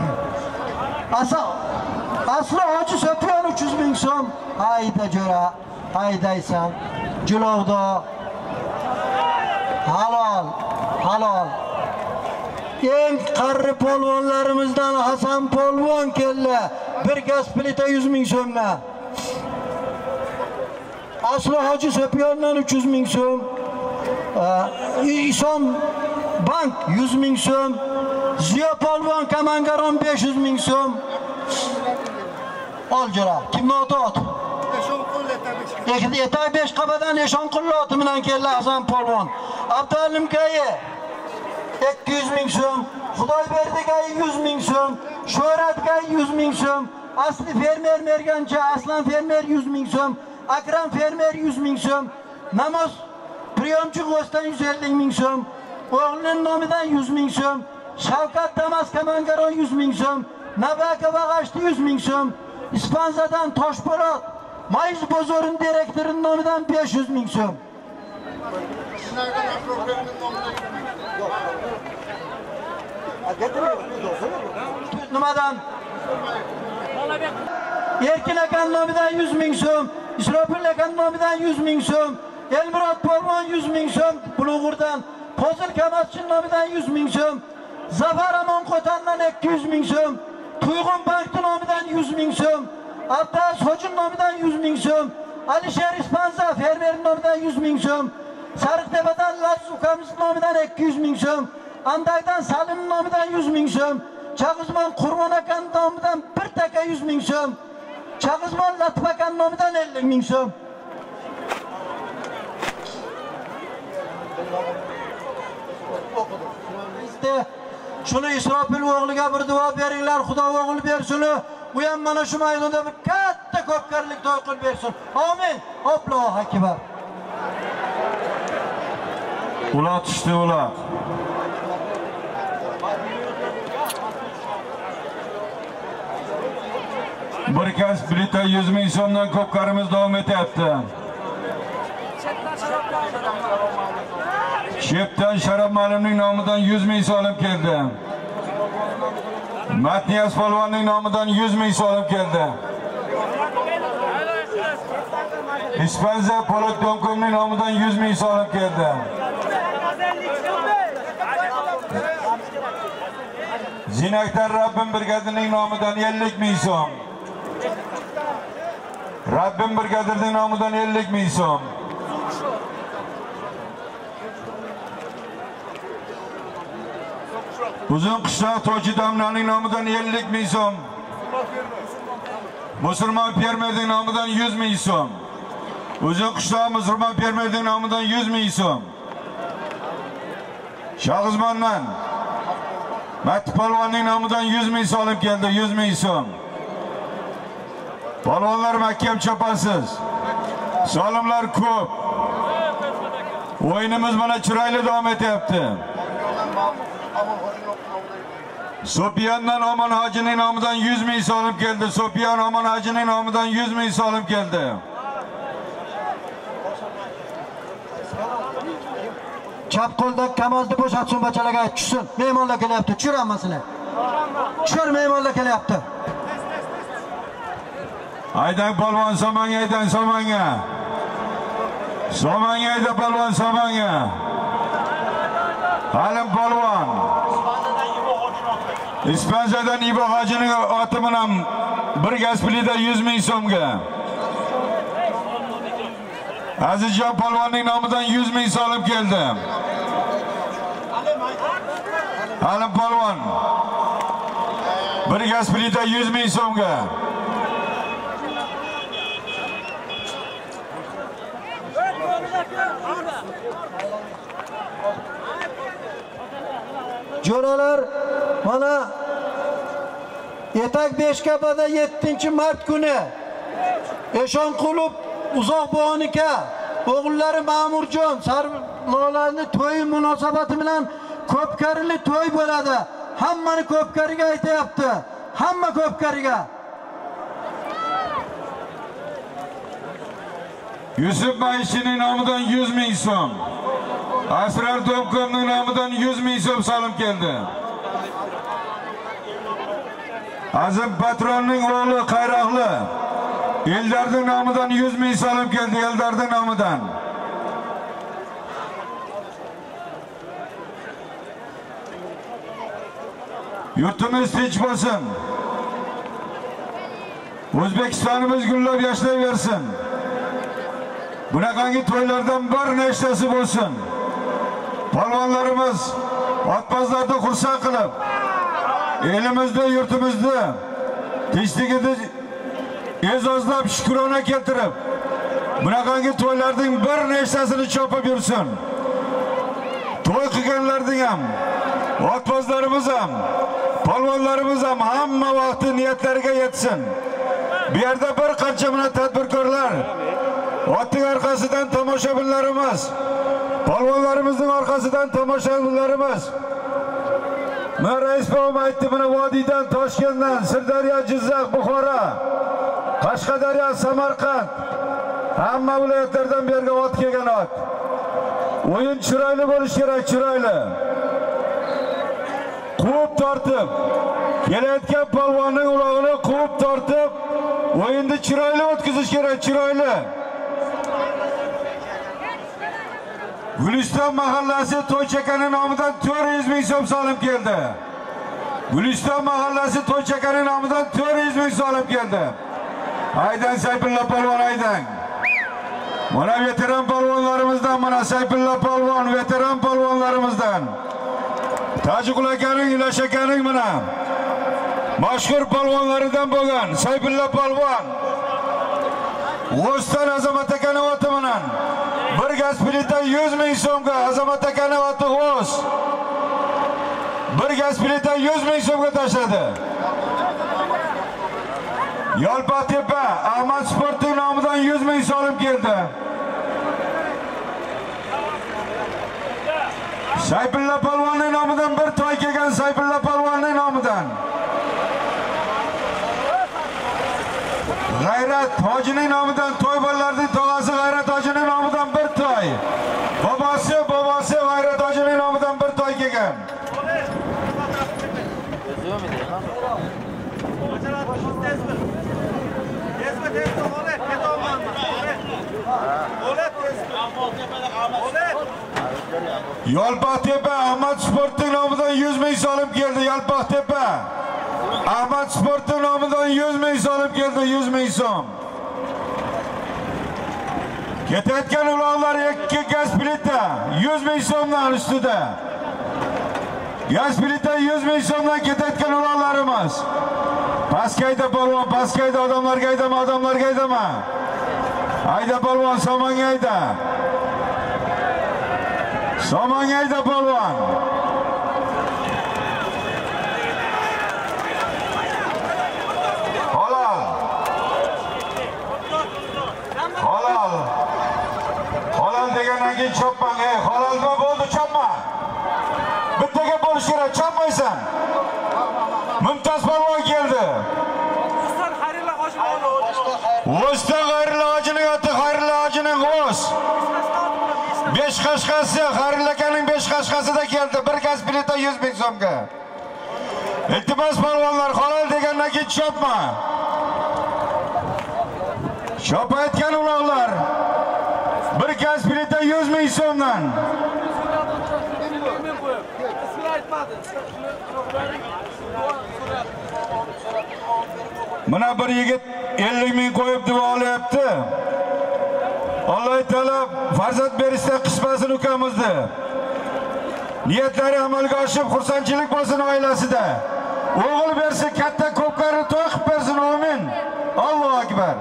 Asli Hoji Sopyon 300 bin so'm. Hayda jo'ra, haydaysan. Julovda halol. Eng qarri polvonlarimizdan Hasan polvon keldi. Bir gaz plita 100 bin so'mdan. Asli Hoji Sopyondan 300 bin so'm. İsom Bank 100 bin so'm. Ziyo polvon Kamangaron 500 bin so'm. Ol jo'ra, kimni oti? Yetay 5 qabadan Eshonqulli oti bilan keldi Hasan polvon. Abdualim Kayi 200 bin so'm, Xudoyberdi Kayi 100 bin so'm, Sho'rat Kayi 100 bin so'm, Asli fermer Mergancha Aslan fermer 100 bin so'm, Akram fermer 100 bin so'm, Namoz Priyomchi G'ostan 150 bin so'm, o'g'lining nomidan 100 bin so'm, Shavkat Damas Kamangaron 100 bin so'm, Nabaka Bag'ashti 100 bin so'm, Ispanzadan Toshpo'lat Mayiz bozorining direktorining nomidan 500 bin so'm. Nimadan? Erkin akan nomidan 100 bin so'm, Isropil akan nomidan 100 bin so'm, Elmurod polvon 100 bin so'm, Bulug'urdan Pozil Kamaschining nomidan 100 bin so'm, Zafar Amon Qo'tandan 200 bin so'm, Tuyg'un Bankning nomidan 100 bin so'm, Abdas Hojining nomidan 100 bin so'm, Alisher Ispanza fermerning nomidan 100 bin so'm, Sariqtepadan Laz ukamizning nomidan 200 bin so'm, Andaydan Salimning nomidan 100 bin so'm, Chag'izmon Qurmon akaning nomidan 1 taka 100 bin so'm, Chag'izmon Latif akaning nomidan 50 bin so'm. Shuni Isropil o'g'liga bir duo beringlar, Xudo o'g'il bersin. U ham mana shu maydonda bir katta ko'pkarlik to'y qilib bersin. Amin. Allohu akbar. Ular tushdi ular. Bir gaz plita 100 bin so'mdan ko'pkarimiz davom etyapti. Shepdan Sharaf Ma'lumning nomidan 100 bin so'm keldi. Matniyaz polvonning nomidan 100 bin so'm keldi. Ispanza Polat Domkomning nomidan 100 bin so'm keldi. Zinaktar Rabbim brigadining nomidan 50 bin so'm. Rabbim brigadining nomidan 50 bin so'm. Uzun qishloq Toji Damlaning nomidan 50 bin so'm. Musulmon fermerning nomidan 100 bin so'm. Uzun qishloq Musulmon fermerning nomidan 100 bin so'm. Shag'izmondan Mati polvonning nomidan 100 bin so'm keldi, 100 bin so'm. Polvonlar mahkam chopasiz. Solimlar ko'p. O'yinimiz mana chiroyli davom etyapti. Sopyandan Omon Hojining nomidan 100 bin so'm keldi. Sopyan Omon Hojining nomidan 100 bin so'm keldi. Chap qo'lda Kamozni bo'shatsin, bachalarga tushsin. Mehmonlar kelyapti, tushir hammasini. Tushir, mehmonlar kelyapti. Aydan polvon Somanga, aydan Somanga. Somanga ayda polvon Somanga. Halim polvon. Ispanzadan Ibo Hojining oti bilan bir gaz plita 100 bin so'mga. Azizjon polvonning nomidan 100 bin so'm keldi. Halim Polvon. Bir gaz plita 100 ming so'mga. Jo'ralar mana Etak Beshkapa'da 7-mart kuni Eshonqulov Uzoqbo'g'niki o'g'illari Ma'murjon Sarlolarning to'yi munosabati bilan ko'pkarili to'y bo'ladi. Hammani ko'pkariga aytayapti. Hamma ko'pkariga. Yusuf Maishining nomidan 100 ming so'm. Asrar Domkomning nomidan 100 ming so'm solim keldi. Azim Patronning o'g'li Qayroqli Eldarning nomidan 100 ming solim keldi. Eldarning nomidan. Yurtimiz tinch bo'lsin. O'zbekistonimiz gullab yashayversin. Bunaqangi to'ylardan bir nechtasi bo'lsin. Polvonlarimiz otbozlarda xursand qilib, elimizda, yurtimizda tinchligini e'zozlab, shukrona keltirib, bunaqangi to'ylarning bir nechtasini chopib yursin. To'y qilganlarning ham, otbozlarimiz ham, polvonlarimiz ham hamma vaqti niyatlariga yetsin. Bu yerda bir qancha mana tadbirkorlar, otning orqasidan tomoshabinlarimiz, polvonlarimizning orqasidan tomoshabinlarimiz. Men rais bolam aytdi, mana vodiydan, Toshkentdan, Sirdaryo, Jizzax, Buxoro, Qashqadaryo, Samarqand, hamma viloyatlardan bu yerga ot kelgan ot. O'yin chiroyli bo'lish kerak, chiroyli. Quvib tortib, kelayotgan polvonning ulog'ini quvib tortib, o'yinni chiroyli o'tkazish kerak, chiroyli. Guliston mahallasi To'ychakaning nomidan 400 ming so'm solim keldi. Guliston mahallasi To'ychakaning nomidan 400 ming solim keldi. Aydan Sayfulla polvon aydan. Mana veteran polvonlarimizdan, mana Sayfulla polvon veteran polvonlarimizdan. Tojiqul akaning, Ilash akaning mana mashhur polvonlaridan bo'lgan Sayfulla polvon. O'stan Azamat akaning oti bilan bir gaz plita 100 ming so'mga Azamat akaning oti O'z. Bir gaz plita 100 ming so'mga tashladi. Yolpatepa Ahmad Sportning nomidan 100 ming so'm keldi. Sayfulla polvonning nomidan bir to'y kelgan, Sayfulla polvonning nomidan. G'ayrat hojining nomidan to'y bolalarning tog'asi G'ayrat hojining nomidan bir to'y. Bobosi G'ayrat hojining nomidan bir to'y kelgan. Yolpatepa Ahmad Sportning nomidan 100 ming so'm keldi. Yolpatepa Ahmad Sportning nomidan 100 ming so'm keldi, 100 ming so'm. Ketayotgan uloqlar 2 gaz plita 100 ming so'mdan ustida. Gaz plita 100 ming so'mdan ketayotgan uloqlarimiz. Paskayda polvon, paskayda odamlarga aydama, odamlarga aydama. Ayda polvon, somonga ayda. Somonga ayda polvon. Halal degandan keyin chopmang. Halalma bo'ldi, chopma. Bittaga bo'lish kerak, chopmaysan. Mumtoz polvon keldi. O'stan Xayrilla hojining oti, Xayrilla hojining O'z. 5 qashqasi, Xayrilla akaning 5 qashqasida keldi. Bir gaz plita 100 ming so'mga. Iltimos polvonlar, halal degandan keyin chopma. Chopayotgan uloqlar bir gaz plita 100 ming so'mdan. Mana bir yigit 50 ming qo'yib duo olyapti. Alloh taolo farzand berishda qismasini ukamizni. niyetlari amalga oshib, xursandchilik bo'lsin oilasida. O'g'il bersin, katta ko'pkari to'y qilib bersin. Amin. Allohu akbar.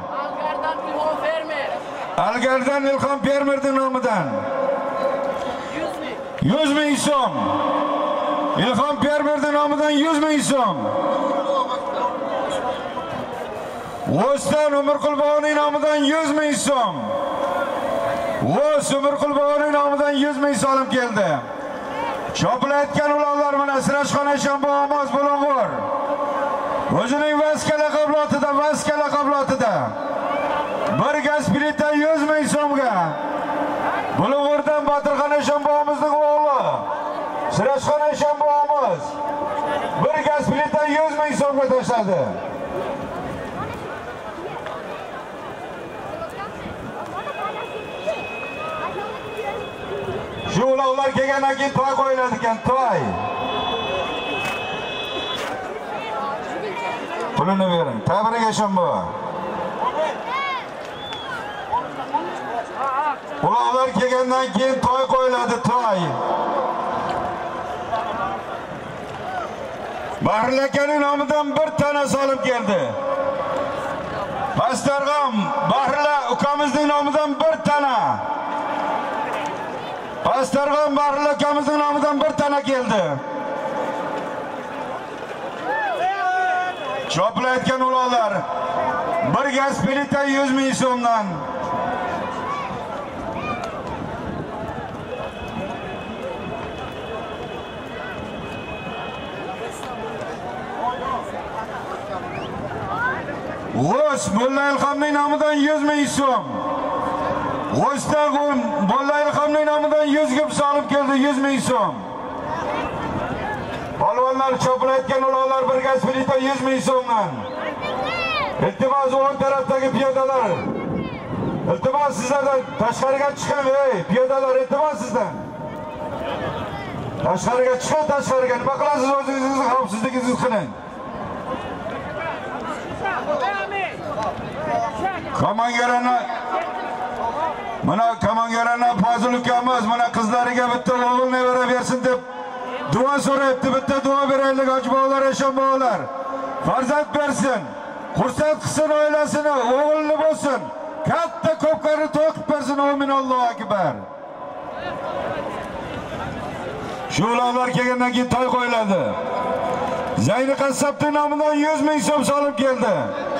Algardan Ilhom Fermerning nomidan 100 ming so'm. Ilhom Fermerning nomidan 100 ming so'm. O'stan Umirqulboyning nomidan 100 ming so'm. O'z Umirqulboyning nomidan 100 ming so'm keldi. Chopilayotgan ulovlar mana Sirajxon Eshonboy Omoz Bulung'ur. O'zining vaska laqablotida bir gaz plita 100 ming so'mga. Bulung'urdan Botirxon Eshonboyimizning o'g'li Sirajxon Eshonboy Omoz bir gaz plita 100 ming so'mga tashladi. Shu ulovlar kelgandan keyin to'y qo'yiladi ekan, to'y. Pulini bering. Tabrik Eshonboy. Ulovlar kelgandan keyin to'y qo'yiladi, to'y. Bahril akaning nomidan bir tana solib keldi. Pastarg'am Bahril ukamizning nomidan bir tana. Pastarg'am Bahril akamizning nomidan bir tana keldi. Chopilayotgan ulovlar bir gaz plita 100 ming so'mdan. O'z Mulla Ilhomning nomidan 100 ming so'm. O'zdan Mulla Ilhomning nomidan 100 gib solib keldi, 100 ming so'm. Polvonlar chopilayotgan ulovlar bir gaz plita 100 ming so'mdan. Iltimos o'ng tarafdagi piyodalar. Iltimos sizlardan tashqariga chiqing, piyodalar, iltimos sizdan. Tashqariga chiqing, tashqariga. Nima qilasiz, o'zingizni xavfsizligingizni qiling. Kamangarana Fozil ukamiz mana qizlariga bitta o'g'il nevara bersin deb duo so'rayapti. Bitta duo beraylik Hojiboylar, Eshonboylar. Farzand bersin, xursand qilsin oilasini, o'g'illi bo'lsin. Katta ko'pkari to'y qilib bersin. Amin. Allohu akbar. Shu ulovlar kelgandan keyin to'y qo'yiladi. Zayni qassobning nomidan 100 ming so'm solib keldi.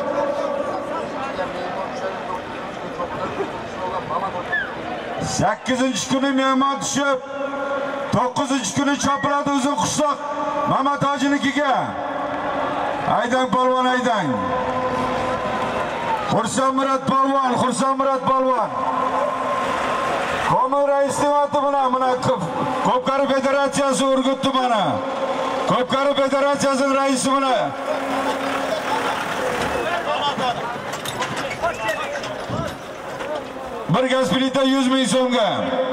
8-kuni mehmon tushib, 9-kuni chopiladi uzun qishloq Mamat hojinikiga. Aydang polvon, aydang. Xursandmurat polvon. Komil raisning oti mana Ko'pkari federatsiyasi Urgut tumani. Ko'pkari federatsiyasining raisi mana. Bir gaz plita 100 ming so'mga.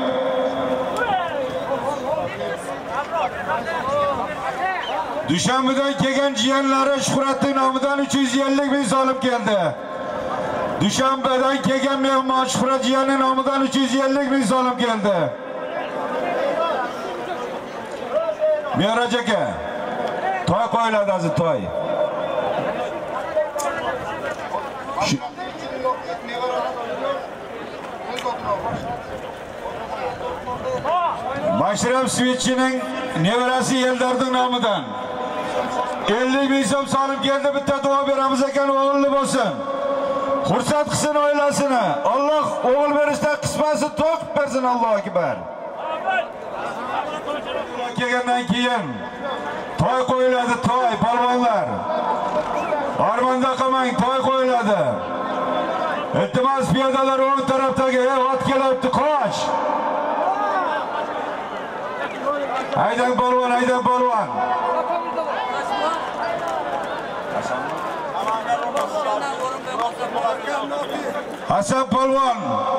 Dushanbadan kelgan jiyanlari Shuhratning nomidan 350 ming so'm keldi. Dushanbadan kelgan mehmon Shuhrat jiyaning nomidan 350 ming so'm keldi. Mehraj aka, to'y qo'yiladi, aziz to'y. Mashraf Svitchining nevarasi Eldarning nomidan 50 ming so'm solib keldi. Bitta duo beramiz ekan, o'g'illi bo'lsin. Xursand qilsin oilasini. Alloh o'g'il berishdan qismasi to'y qilib bersin. Allohu akbar. Kelgandan keyin to'y qo'yiladi, to'y polvonlar. Armonda qolmang, to'y qo'yiladi. Iltimos piyodalar o'ng tarafdagi ot kelyapti, qoch. Aydang polvon, aydang polvon. Hasan polvon.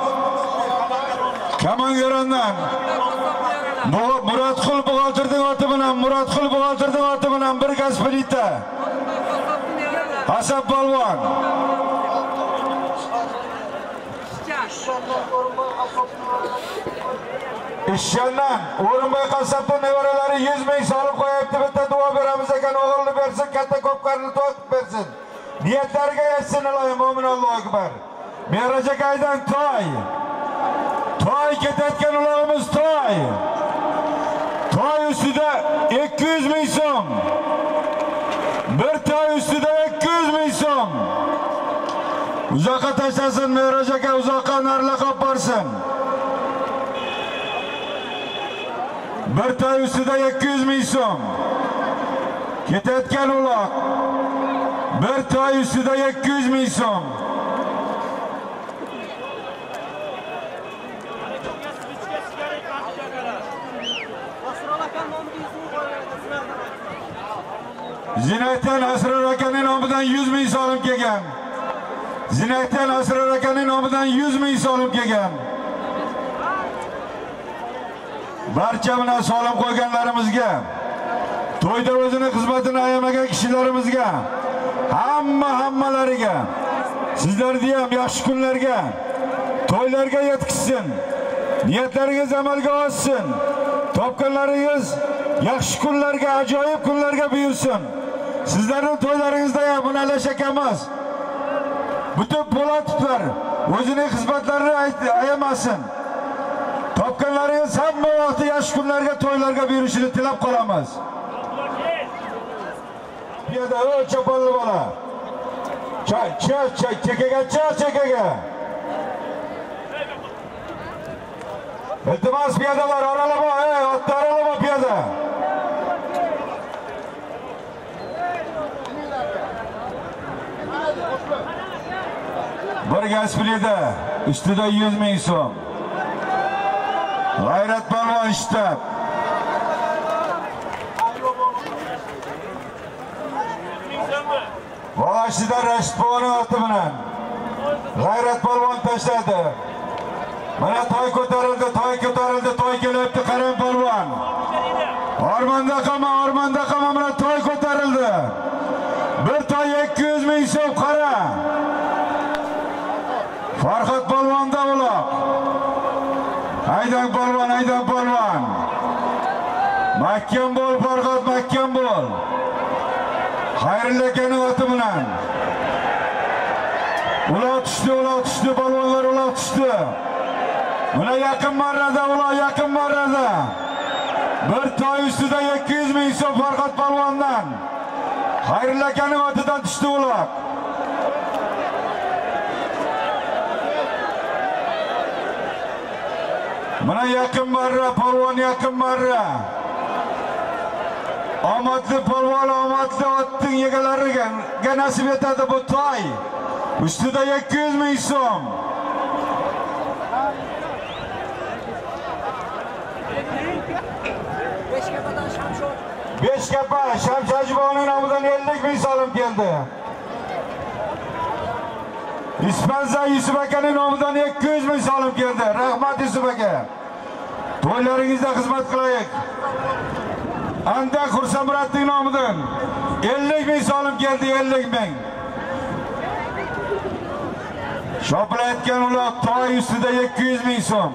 Kamangarondan. Muratqul buxgalterning oti bilan bir gaz plita. Hasan polvon. ishchandan O'rinboy qassobning nevaralari 100 ming solib qo'yibdi. Bitta duo beramiz ekan, o'g'ilni bersin, katta ko'pkarni to'yib bersin. Niyatlariga yetsin ilohim, mo'min, Allohu akbar. Mehroj akaydan to'y. To'y ketayotgan ulog'imiz to'y. To'y ustida 200 ming so'm. Bir to'y ustida 200 ming so'm. Uzoqqa tashlasin Mehroj aka, uzoqqa narlaqab borsin. Bir to'y ustida 200 ming so'm. Ketayotgan uloq. Bir to'y ustida 200 ming so'm. Zinaytdan Asrar akaning nomidan 100 ming so'm kelgan. Zinaytdan Asrar akaning nomidan 100 ming so'm kelgan. Barcha bilan so'lim qo'yganlarimizga, to'yda o'zini xizmatini ayamagan kishilarimizga, hammalariga, sizlarni ham yaxshi kunlarga, to'ylarga yetkazsin. Niyatlaringiz amalga oshsin. Topganlaringiz yaxshi kunlarga, ajoyib kunlarga buyursin. Sizlarning to'ylaringizda ham bunalash emas. Butun Po'latov o'zining xizmatlarini ayamasin. Topganlaringiz hamma vaqti yaxshi kunlarga, to'ylarga buyurishini tilab qolamiz. Bu yerda cho'ponli bola. Chekaga. Iltimos piyodalar, oralama, otni oralama piyoda. Bir Gaspirida ustida 100 ming so'm. G'ayrat polvon shtab. Boshida Rashid polvon oti bilan G'ayrat polvon tashladi. Mana to'y ko'tarildi, to'y kelyapti, qarang polvon. Ormonda qama, mana to'y ko'tarildi. Bir to'y 200 ming so'm, qara. Farhod polvonda uloq. Haydan polvon. Mahkam bo'l Farhod, mahkam bo'l. Xayrilla akaning oti bilan. Uloq tushdi, polvonlar uloq tushdi. Buna yaqin marrada. Bir to'y ustida 200 ming so'm Farhod polvondan. Xayrilla akaning otidan tushdi uloq. Mana yaqin marra, polvon yaqin marra. Omadli polvon, omadli otning egalariga nasib etadi bu to'y. Ustida 200 ming so'm. Beshkapa Shamshajiboning nomidan 50 ming so'm keldi. Ispanza Yusuf akaning nomidan 200 ming so'm keldi. Rahmat Yusuf aka. To'ylaringizda xizmat qilaylik. Anda Xursamratning nomidan 50 ming so'm keldi, 50 ming. Shopilayotgan uloq to'y ustida 200 ming so'm.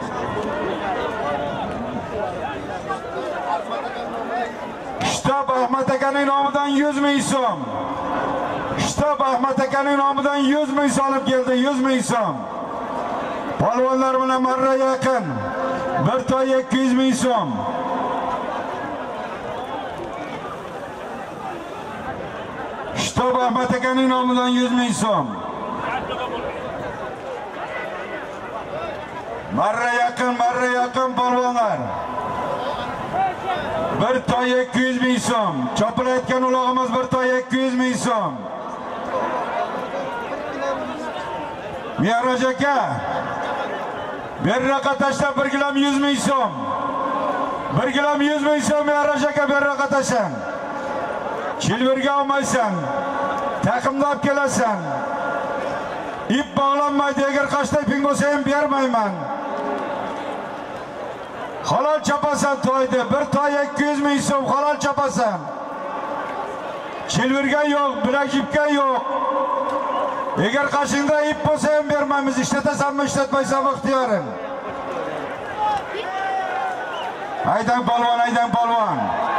Shtab Ahmad akaning nomidan 100 ming so'm. Shtab Ahmad akaning nomidan 100 ming so'm keldi, 100 ming so'm. Polvonlar bilan marra yaqin. Bir to'y 200 ming so'm. Shtab Ahmad akaning nomidan 100 ming so'm. Marra yaqin polvonlar. Bir to'y 200 ming so'm. Chopilayotgan ulog'imiz bir to'y 200 ming so'm. Mehroj aka. Berraqa tashlab 1 kg 100 ming so'm. 1 kg 100 ming so'm Mehroj aka, berraqa tashlan. Chilvirga olmaysan. Taqimlab kelasan. İp bağlanmaydi, eğer kaçta ipin bo'lsa ham bermayman. Halal chapasan to'yda, bir to'y 200 ming so'm halal chapasan. Chilvirgan yo'q, bilak ipga yo'q. Eğer qaşingda ip bo'lsa ham bermaymiz, ishlatasanmi, ishlatmaysanmi ixtiyoring. Haydang polvon, haydang polvon.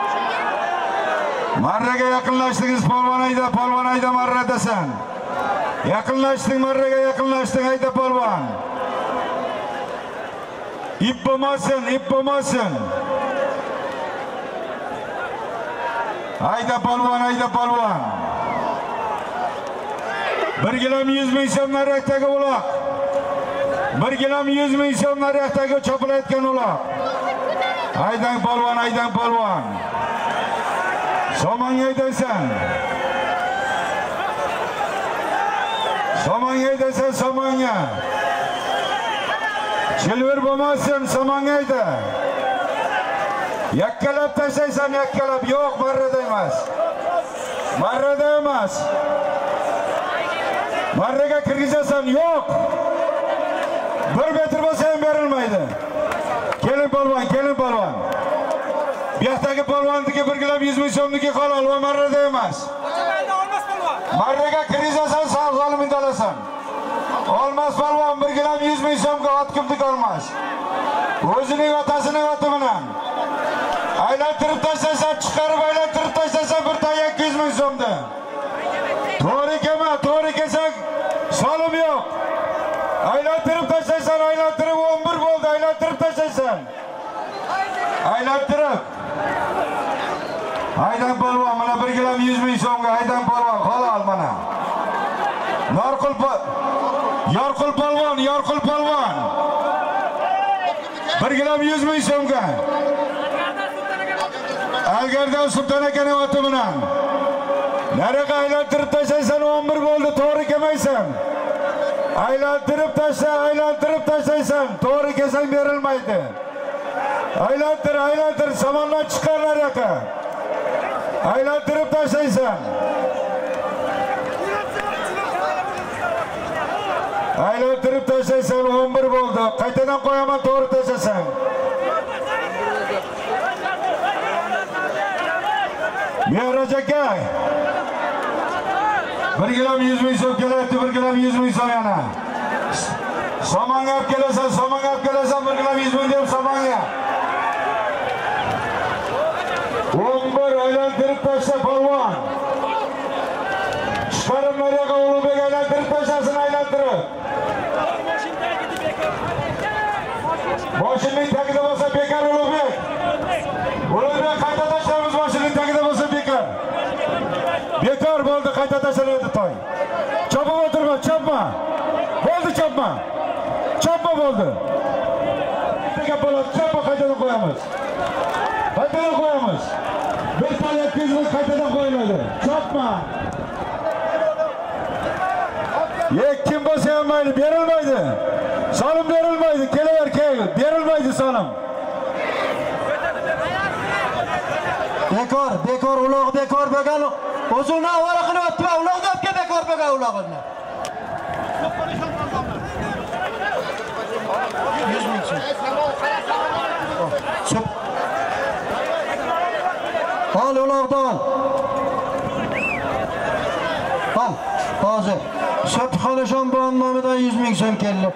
Marraga yaqinlashdingiz polvon, hayda marradasan. Yaqinlashding, marraga yaqinlashding, hayda polvon. İp bo'lmasin. Hayda polvon. 1 km 100 ming so'm narxdagi uloq. 1 km 100 ming so'm narxdagi chopilayotgan uloq. Haydang polvon. Somonga haydaysan. Somonga. Silver bo'lmasin, somonga hayda. Yakkalab tashlaysan, yo'q, marrada emas. Marraga kirgizasan, yo'q. 1 metr bo'lsa ham berilmaydi. Keling polvon. Bu yoqdagi polvonniki 1 km 100 ming so'mniki halol va marrada emas. Marraga kirgizasan, sog'lom indalasan. Olmas polvon 1 km 100 ming so'mga ot kimdik olmas. O'zining otasining oti bilan. Aylantirib tashlasan, chiqarib aylantirib tashlasan, bir tane 200 ming so'mda. To'g'ri kelsak, solim yo'q. Aylantirib tashlaysan, 11 bo'ldi, aylantirib tashlaysan. Haydang polvon, mana 1 km 100 ming so'mga haydang polvon, halol mana. Yorqul polvon. 1 km 100 ming so'mga. Algardan Sulton akaning oti bilan. Nariga aylantirib tashlaysan, 11 bo'ldi, to'g'ri kelmaysan. Aylantirib tashlaysan, to'g'ri kelsang berilmaydi. Aylantir, samondan chiqarlar yoqa. Aylantirib tashlaysan. Aylantirib tashlaysan, 11 bo'ldi. Qaytadan qo'yaman, to'g'ri tashlasan. Mehroj aka. 1 km 100 ming so'm kelyapti, 1 km 100 ming so'm yana. Somonga olib kelasan, 1 km 100 ming deb somonga. 11 aylantirib tashla polvon. Chiqarib nariga Ulug'bek aylantirib tashlasin, aylantirib. Mashinaning tagida bo'lsa bekor Ulug'bek. Ulug'bek qayta tashlaymiz, mashinaning tagida bo'lsa bekor. Bekor bo'ldi, qayta tashlanadi to'y. Chopib o'tirma, chopma. Bo'ldi, chopma. Chopma bo'ldi. Bittaga bo'ladi, chopma, qaytadan qo'yamiz. Bir tane 200 ming qaytadan qo'yiladi. Chopma. Kim bo'lsa ham mayli, berilmaydi. Solim berilmaydi, kelaver, berilmaydi solim. Bekor uloq bekor bo'lgan. O'zini avvalo qilyapti, uloqni olib bekor bo'lgan uloqni. 100 ming so'm. Al uloqdan. Al, hozir. Shotxonajon bo'ron nomidan 100 ming so'm keldi.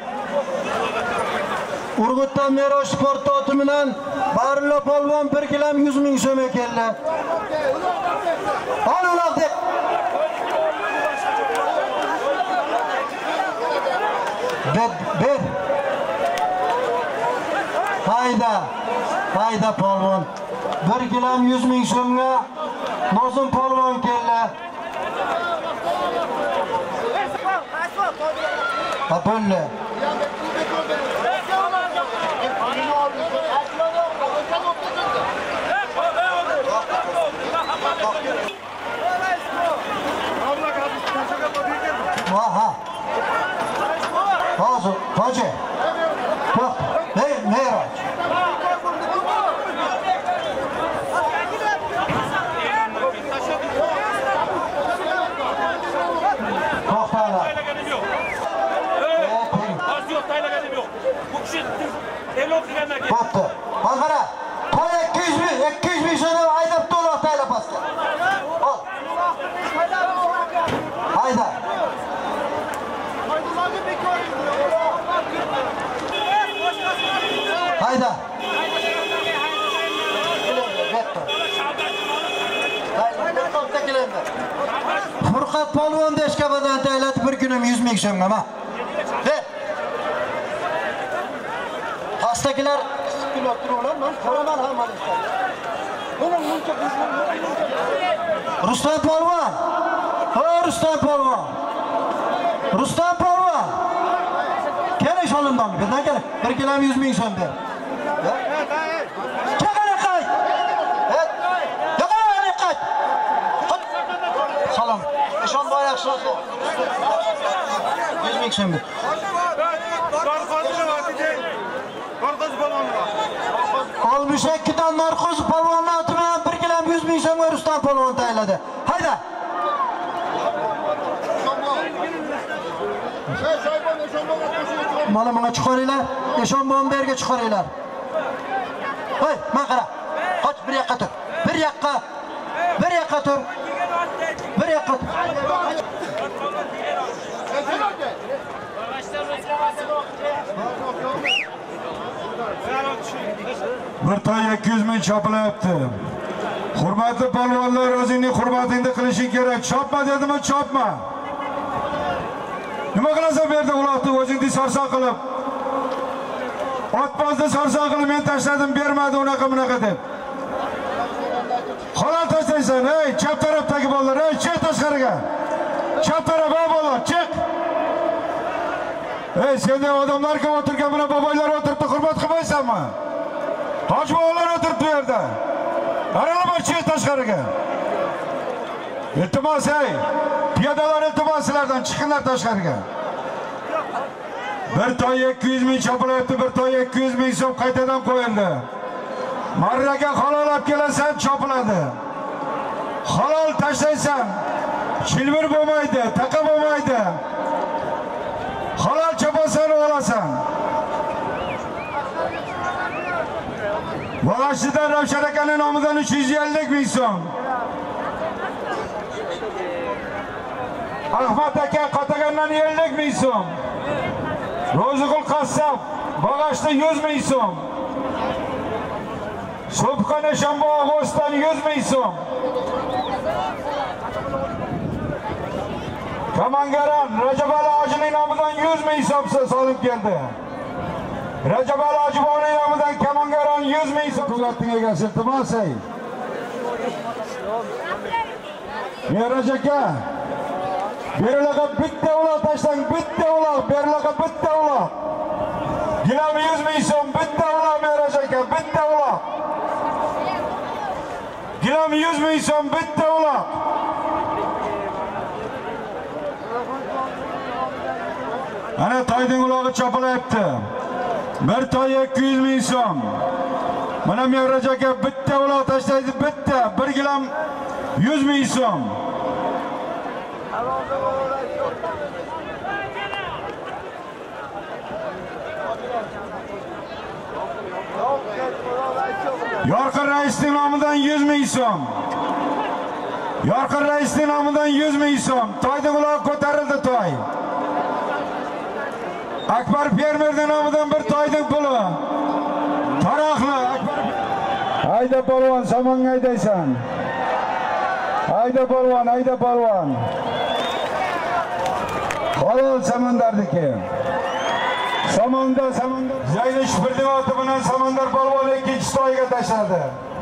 Urg'utdan Mehroj sport oti bilan Barilla polvon 1 km 100 ming so'm keldi. Al uloq deb. Ber. Hayda polvon. 1 km 100 ming so'mga Nozim polvon keldi. Apollo. Hozir, hoji. Bak, Mehroj. Bo'pti. Qara. To'y 200 ming so'm haydab to'liq taylab pastga. Ol. Hayda. Hayda. so'mga. Furqat polvon Deshkabadan taylatib bir kunim 100 ming so'mga ma. Ver. Pastakilar kilo turiblar, men ko'raman hammani. Bunun buncha Rustam polvon. Rustam polvon. Rustam polvon. Kene şalımdan birden kene. 1 kilo 100 ming so'm ber. Çakana kay. Evet. Yakana kay. Salam. Eşon bayrakçı olsun. 100 ming so'm ber. Narkoz balonu. Olmuş 2 dan narkoz polvonni atmayan 1 kilo 100 ming so'mga Rustam polvon tayinladi. Hayda. Mana bunga chiqaringlar. Eshonbon berga chiqaringlar. Hoy, men qara. Qoch bir yoqqa tur. Bir yoqqa. Bir yoqqa tur. Bir yoqqa tur. Bir toy 200 ming chopilyapti. Hurmatli polvonlar, o'zingning hurmatingni qilishing kerak. Chopma dedimi, chopma. Nima qilasan bu yerda uloqni o'zingni sarson qilib? Otbozni sarson qilib men tashladim, bermadi unaqa deb. Halol tashlaysan, ey chap tarafdagi bolalar, ey chiq tashqariga. Chap tarafga bolalar, chiq. Ey senday odamlar kim o'tirgan bilan boboylar o'tiribdi, hurmat qilmaysanmi? Hoji bolalar o'tiribdi bu yerda. Aralama chiq tashqariga. İltimos ey, piyodalar iltimos sizlardan chiqinglar tashqariga. Bir toy 200 ming chopilyapti, bir toy 200 ming so'm qaytadan qo'yildi. Marraga halol olib kelasan, chopiladi. Halol tashlaysan, chilvir bo'lmaydi, taqa bo'lmaydi. Halol chopasan, olasan. Bolashidan Ravshan akaning nomidan 350 ming so'm. Ahmad aka Qatagandan 50 ming so'm. Ro'ziqul Qassob Bag'ashda 100 ming so'm. So'bqan Eshonboy Ag'ostan 100 ming so'm. Kamangaran Rajabali hojining nomidan 100 ming so'm so'rab keldi. Rajabali hojiboning nomidan Kamangaran 100 ming so'm qo'yatning egasi iltimos ey. Meraj aka Berilaga bitta uloq tashlang, bitta uloq, berilaga bitta uloq. Gilam 100 ming so'm, bitta uloq Meraj aka, bitta uloq. Gilam 100 ming so'm, bitta uloq. Ana toyning ulog'i chopilyapti. Bir toy 200 ming so'm. Mana Meraj aka bitta uloq tashlaydi, bitta, 1 gilam 100 ming so'm. Yorqin raisning nomidan 100 ming so'm. Yorqin raisning nomidan 100 ming so'm. Toyning ulog'i ko'tarildi toy. Akbar fermerning nomidan bir toyning puli. Taroqli Akbar. Hayda polvon, samonga haydaysan. Hayda polvon, hayda polvon. Halol samandardiki. Samonda. Zayni Shipirning oti bilan Samandar polvon ikkinchi to'yga tashladi.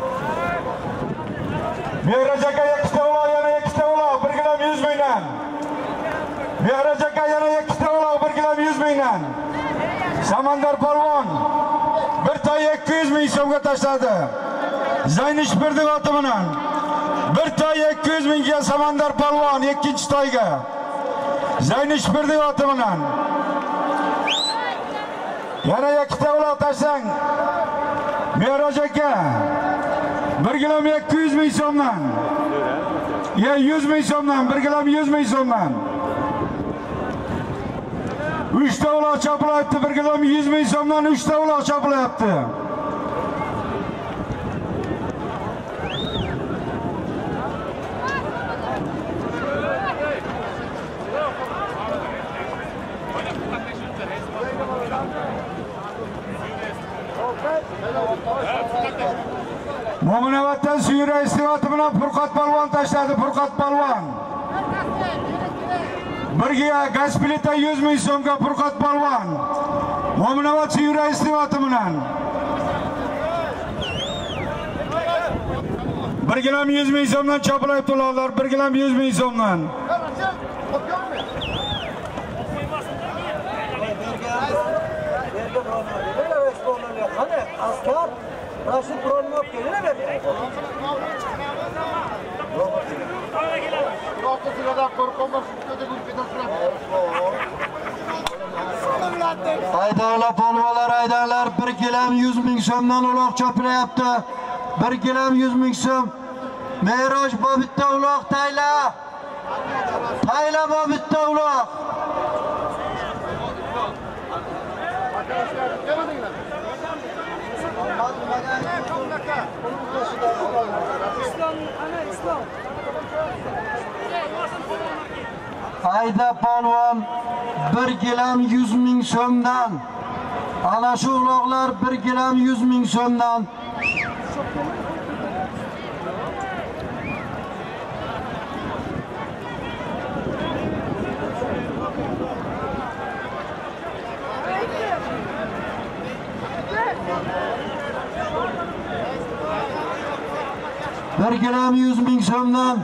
Meraj aka ikkita uloq, yana ikkita uloq, 1 kilo 100 mingdan. Meraj aka yana ikkita uloq, 1 kilo 100 mingdan. Samandar polvon bir toy 200 ming so'mga tashladi. Zayni Shipirning oti bilan bir toy 200 mingga Samandar polvon ikkinchi to'yga. Zayni Shipirning oti bilan yana ikkita uloq tashlang. Meraj aka 1 kilo 200 ming so'mdan. 100 ming so'mdan, 1 kilo 100 ming so'mdan. 3 ta uloq chopilyapti, 1 kilo 100 ming so'mdan 3 ta uloq chopilyapti. Mo'minavatdan suyra istivati bilan Furqat polvon tashladi. Furqat polvon. Birga gaz plita 100 ming so'mga Furqat polvon. Mo'minavat suyra istivati bilan 1 kg 100 ming so'mdan chopilayapti ularlar. 1 kg 100 ming so'mdan. Askar Rashid Bironov kelaverdi. Haydanglar polvonlar, haydanglar. 1 kg 100 ming so'mdan uloq chopilayapti. 1 kg 100 ming so'm. Mehroj bobitta uloq tayla. Tayla bobitta uloq. Hayda polvon 1 kg 100 ming so'mdan. Ana shu uloqlar 1 kg 100 ming so'mdan. Bir kg 100 ming so'mdan.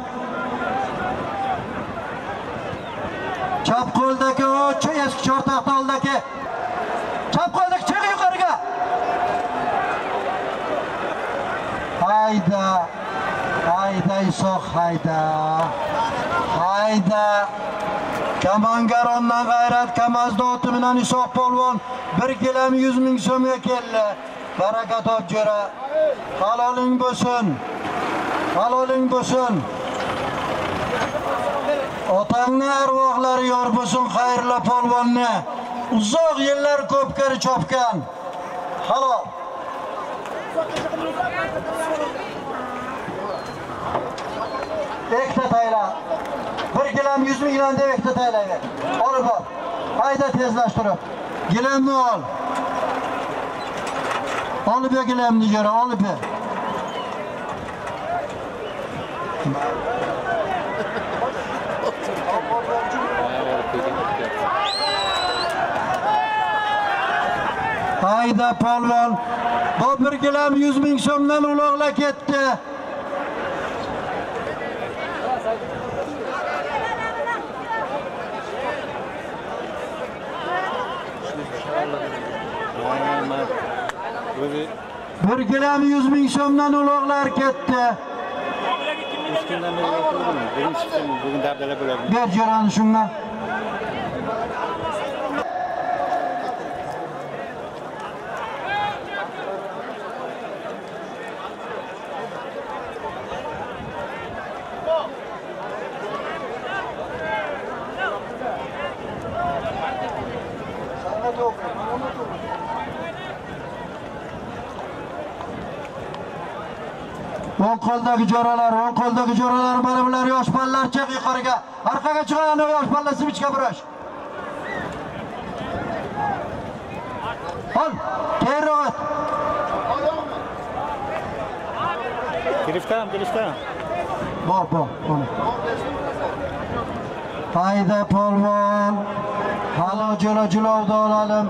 Chap qo'ldagi eski chortoqda oldaki. Chap qo'ldagi chiq yuqoriga. Hayda. Hayda Isoq hayda. Hayda. Kamangarondan g'ayrat Kamazda oti bilan Isoq polvon 1 kg 100 ming so'mga keldi. Baraka topjira. Haloling bo'lsin. Haloling bo'lsin. Otangning arvohlari yor bo'lsin, xayrli polvonni. Uzoq yillar ko'pkari chopgan. Halol. Ekta tayla. 1 kg 100 mingdan deb ekta taylaga. Olib bor. Hayda tezlashtirib. Gilamni ol. Olib ber gilamni jara, olib ber. Hayda polvon. Bu 1 kg 100 ming so'mdan uloqla ketdi. Bir kg 100 ming so'mdan uloqlar ketdi. Bugün dabdala bo'ladi. Ber jarani shundan. O'ng qo'ldagi jo'ralar mana bular yosh bolalar chiq yuqoriga. Orqaga chiqgan yosh bolalar simichga burash. Ol, keyinroq. Giriftan. Bor. Hayda polvon. Halo jilovda olalım.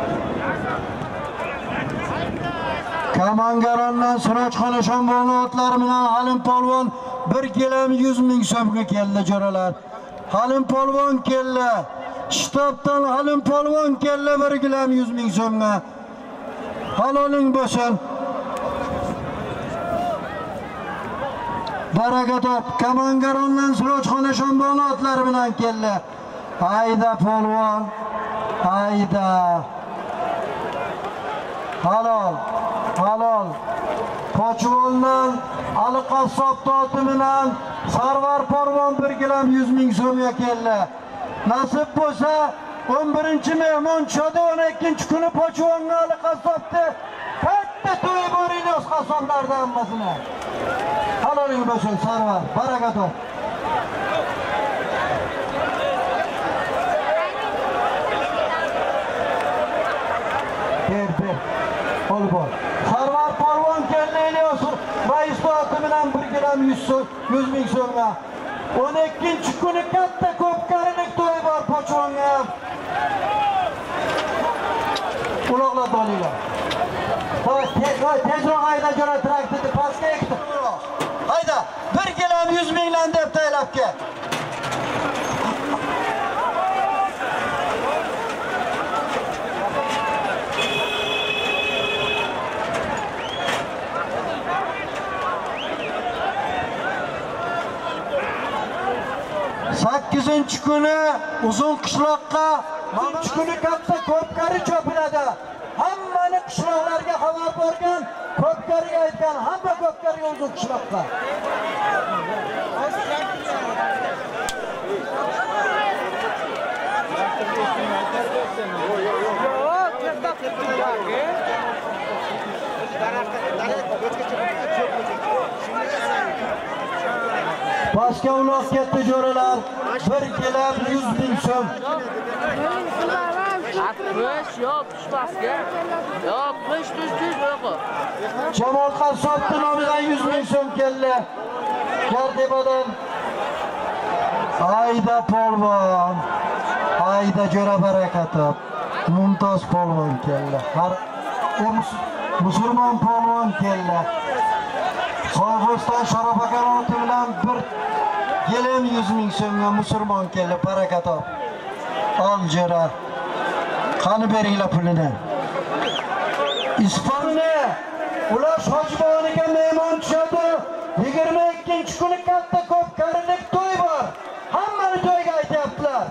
Kamangarondan Sirojxon Eshonboyning otlari bilan Halim polvon 1 kg 100 ming so'mga keldi jo'ralar. Halim polvon keldi. Shtobdan Halim polvon keldi 1 kg 100 ming so'mga. Haloling bo'lsin. Baraka top. Kamangarondan Sirojxon Eshonboyning otlari bilan keldi. Hayda polvon. Hayda. Halol. Qo'chvoldan Ali Qassob oti bilan Sarvar polvon 1 kg 100 ming so'mga keldi. Nasib bo'lsa 11-mehmon tushadi, 12-kuni Qo'chvolga Ali Qassobni katta to'y borilish qassoblardan hammasini. Haloling bo'lsin Sarvar, baraka top. Ber. Sarvar polvon keldi, Ilyos. Voy bilan 1 kg 100 ming so'mga. 12-chi kuni katta ko'pkarilik to'y bor Pochonga. Uloqlab olinglar. Tezroq hayda jo'ra traktorni pastga ekdi. Hayda 1 kg 100 mingdan deb taylab ket. Sakkizinchi kuni uzun qishloqqa, 10-chi kuni katta ko'pkari chopiladi. Hammani qishloqlarga xabar bergan, ko'pkariga aytgan, hamma ko'pkariga uzun qishloqqa. Pastga uloq ketdi jo'ralar. 1 kg 100 ming so'm. 60 yok pastga. Yok 500 yo'q. Jamol Qassobning nomidan 100 ming so'm keldi. Kartepadan Ayda polvon, Ayda jo'ra barakatov, Mumtoz polvon keldi. Har musulmon polvon keldi. Sog'iston Sharof akaning bilan 1 kg 100 ming so'mga musulmon keldi, barakatov. Ol jo'ra. Qani beringlar pulini. Isponni Ulash Hojiboniga mehmon tushadi. 22-chi kuni katta ko'pkarilik to'y bor. Hammani to'yga aytyaptilar.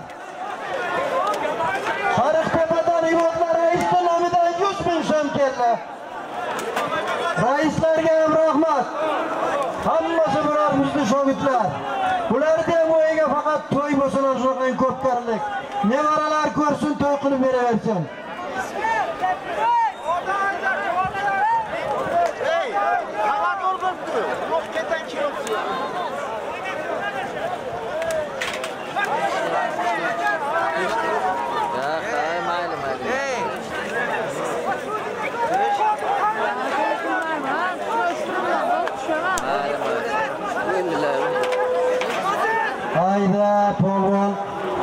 Sariqtepadan Ibodlar raisning nomidan 100 ming so'm keldi. Raislarga ham rahmat. Hammasi biror bizni shogirdlar. Ularga ham o'yiga faqat to'y bo'lsin, o'sha ko'pkarilik. Nevaralar ko'rsin, to'y qilib beraversin. Hayda polvon.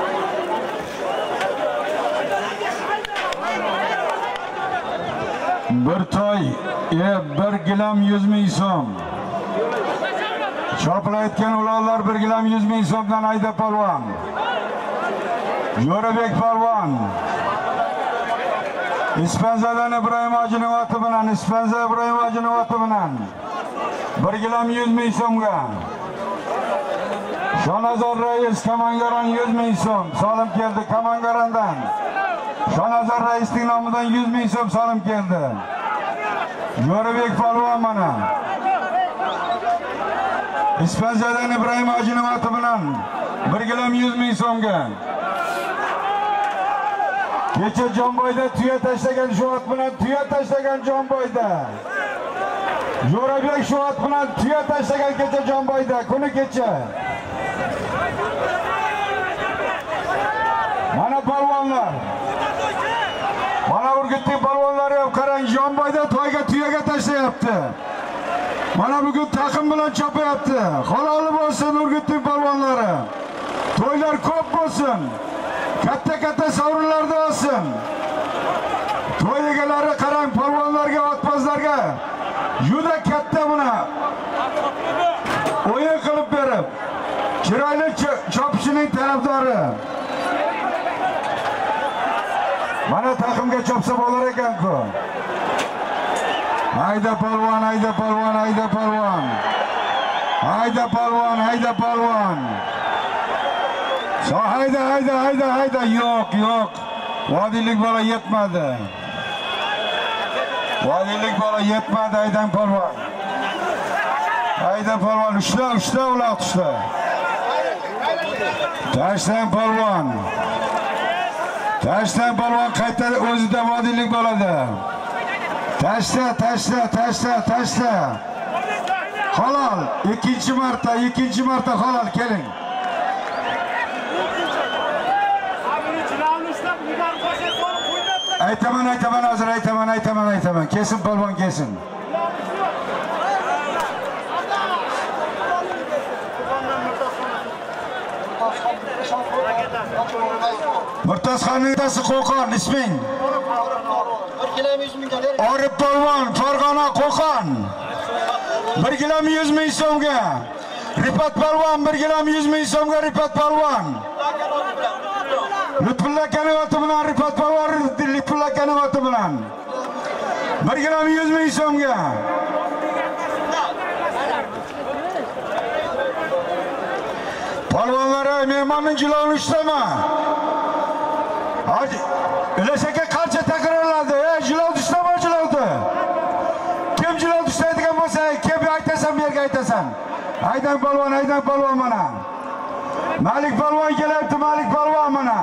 Bir toy, 1 kg 100 ming so'm. Chopilayotgan uloqlar 1 kg 100 ming so'mdan Ayda polvon. Jo'rabek polvon. Ispanzadan Ibrohim hojining oti bilan, Ispanza Ibrohim hojining oti bilan 1 kg 100 ming so'mga. Shonazor rais Kamangaron 100 ming so'm solim keldi Kamangarondan. Shonazor raisning nomidan 100 ming so'm solim keldi. Jo'rabek polvon mana. Ispanzadan Ibrohim hojining oti bilan 1 kg 100 ming so'mga. Kecha Jonboyda tuya tashlagan shu ot bilan tuya tashlagan Jonboyda. Jo'rabek shu ot bilan tuya tashlagan kecha Jonboyda, kuni kecha. Mana polvonlar. Mana Urgutning polvonlari ham qarang, Jonboyda to'yga tuyaga tashlayapti. Mana bugun taqim bilan chopayapti. Haloli bo'lsin Urgutning polvonlari. To'ylar ko'p bo'lsin. Katta sovrinlarda olsin. To'y egalari qarang, polvonlarga, otbozlarga juda katta buni o'yin qilib berib, chiroyli chopishining tarafdori. Mana taqimga chopsa bo'lar ekan-ku. Ayda polvon, Ayda polvon, Ayda polvon. Ayda polvon, Ayda polvon. Hayda. Yo'q. Vodiylik bola yetmadi. Vodiylik bola yetmadi Aydan polvon. Ayda polvon, ushla uloq ushla. Tashlang polvon. Tashlang polvon, qayta o'zida vodiylik bo'ladi. Tashla. Halol, ikkinchi marta halol keling. Aytaman hozir aytaman. Kesin polvon kesin. Murtazxonning otasi Qo'qon, isming? 1 kilo 100 ming dollar. Orif polvon, Farg'ona Qo'qon. 1 kilo 100 ming so'mga. Rifat polvon 1 kilo 100 ming so'mga Rifat polvon. Lutfulla akaning oti bilan Rifat polvon, Lutfulla akaning oti bilan. 1 kilo 100 ming so'mga. Polvonlar mehmonning jilovini ushlama. Hadi, Ilashaka qancha takrorladi? Jilov ushlama, jilovni. Kim jilov ushlaydigan bo'lsa, kim aytasan, bu yerga aytasan. Aydan polvon mana. Malik polvon kelyapti, Malik polvon mana.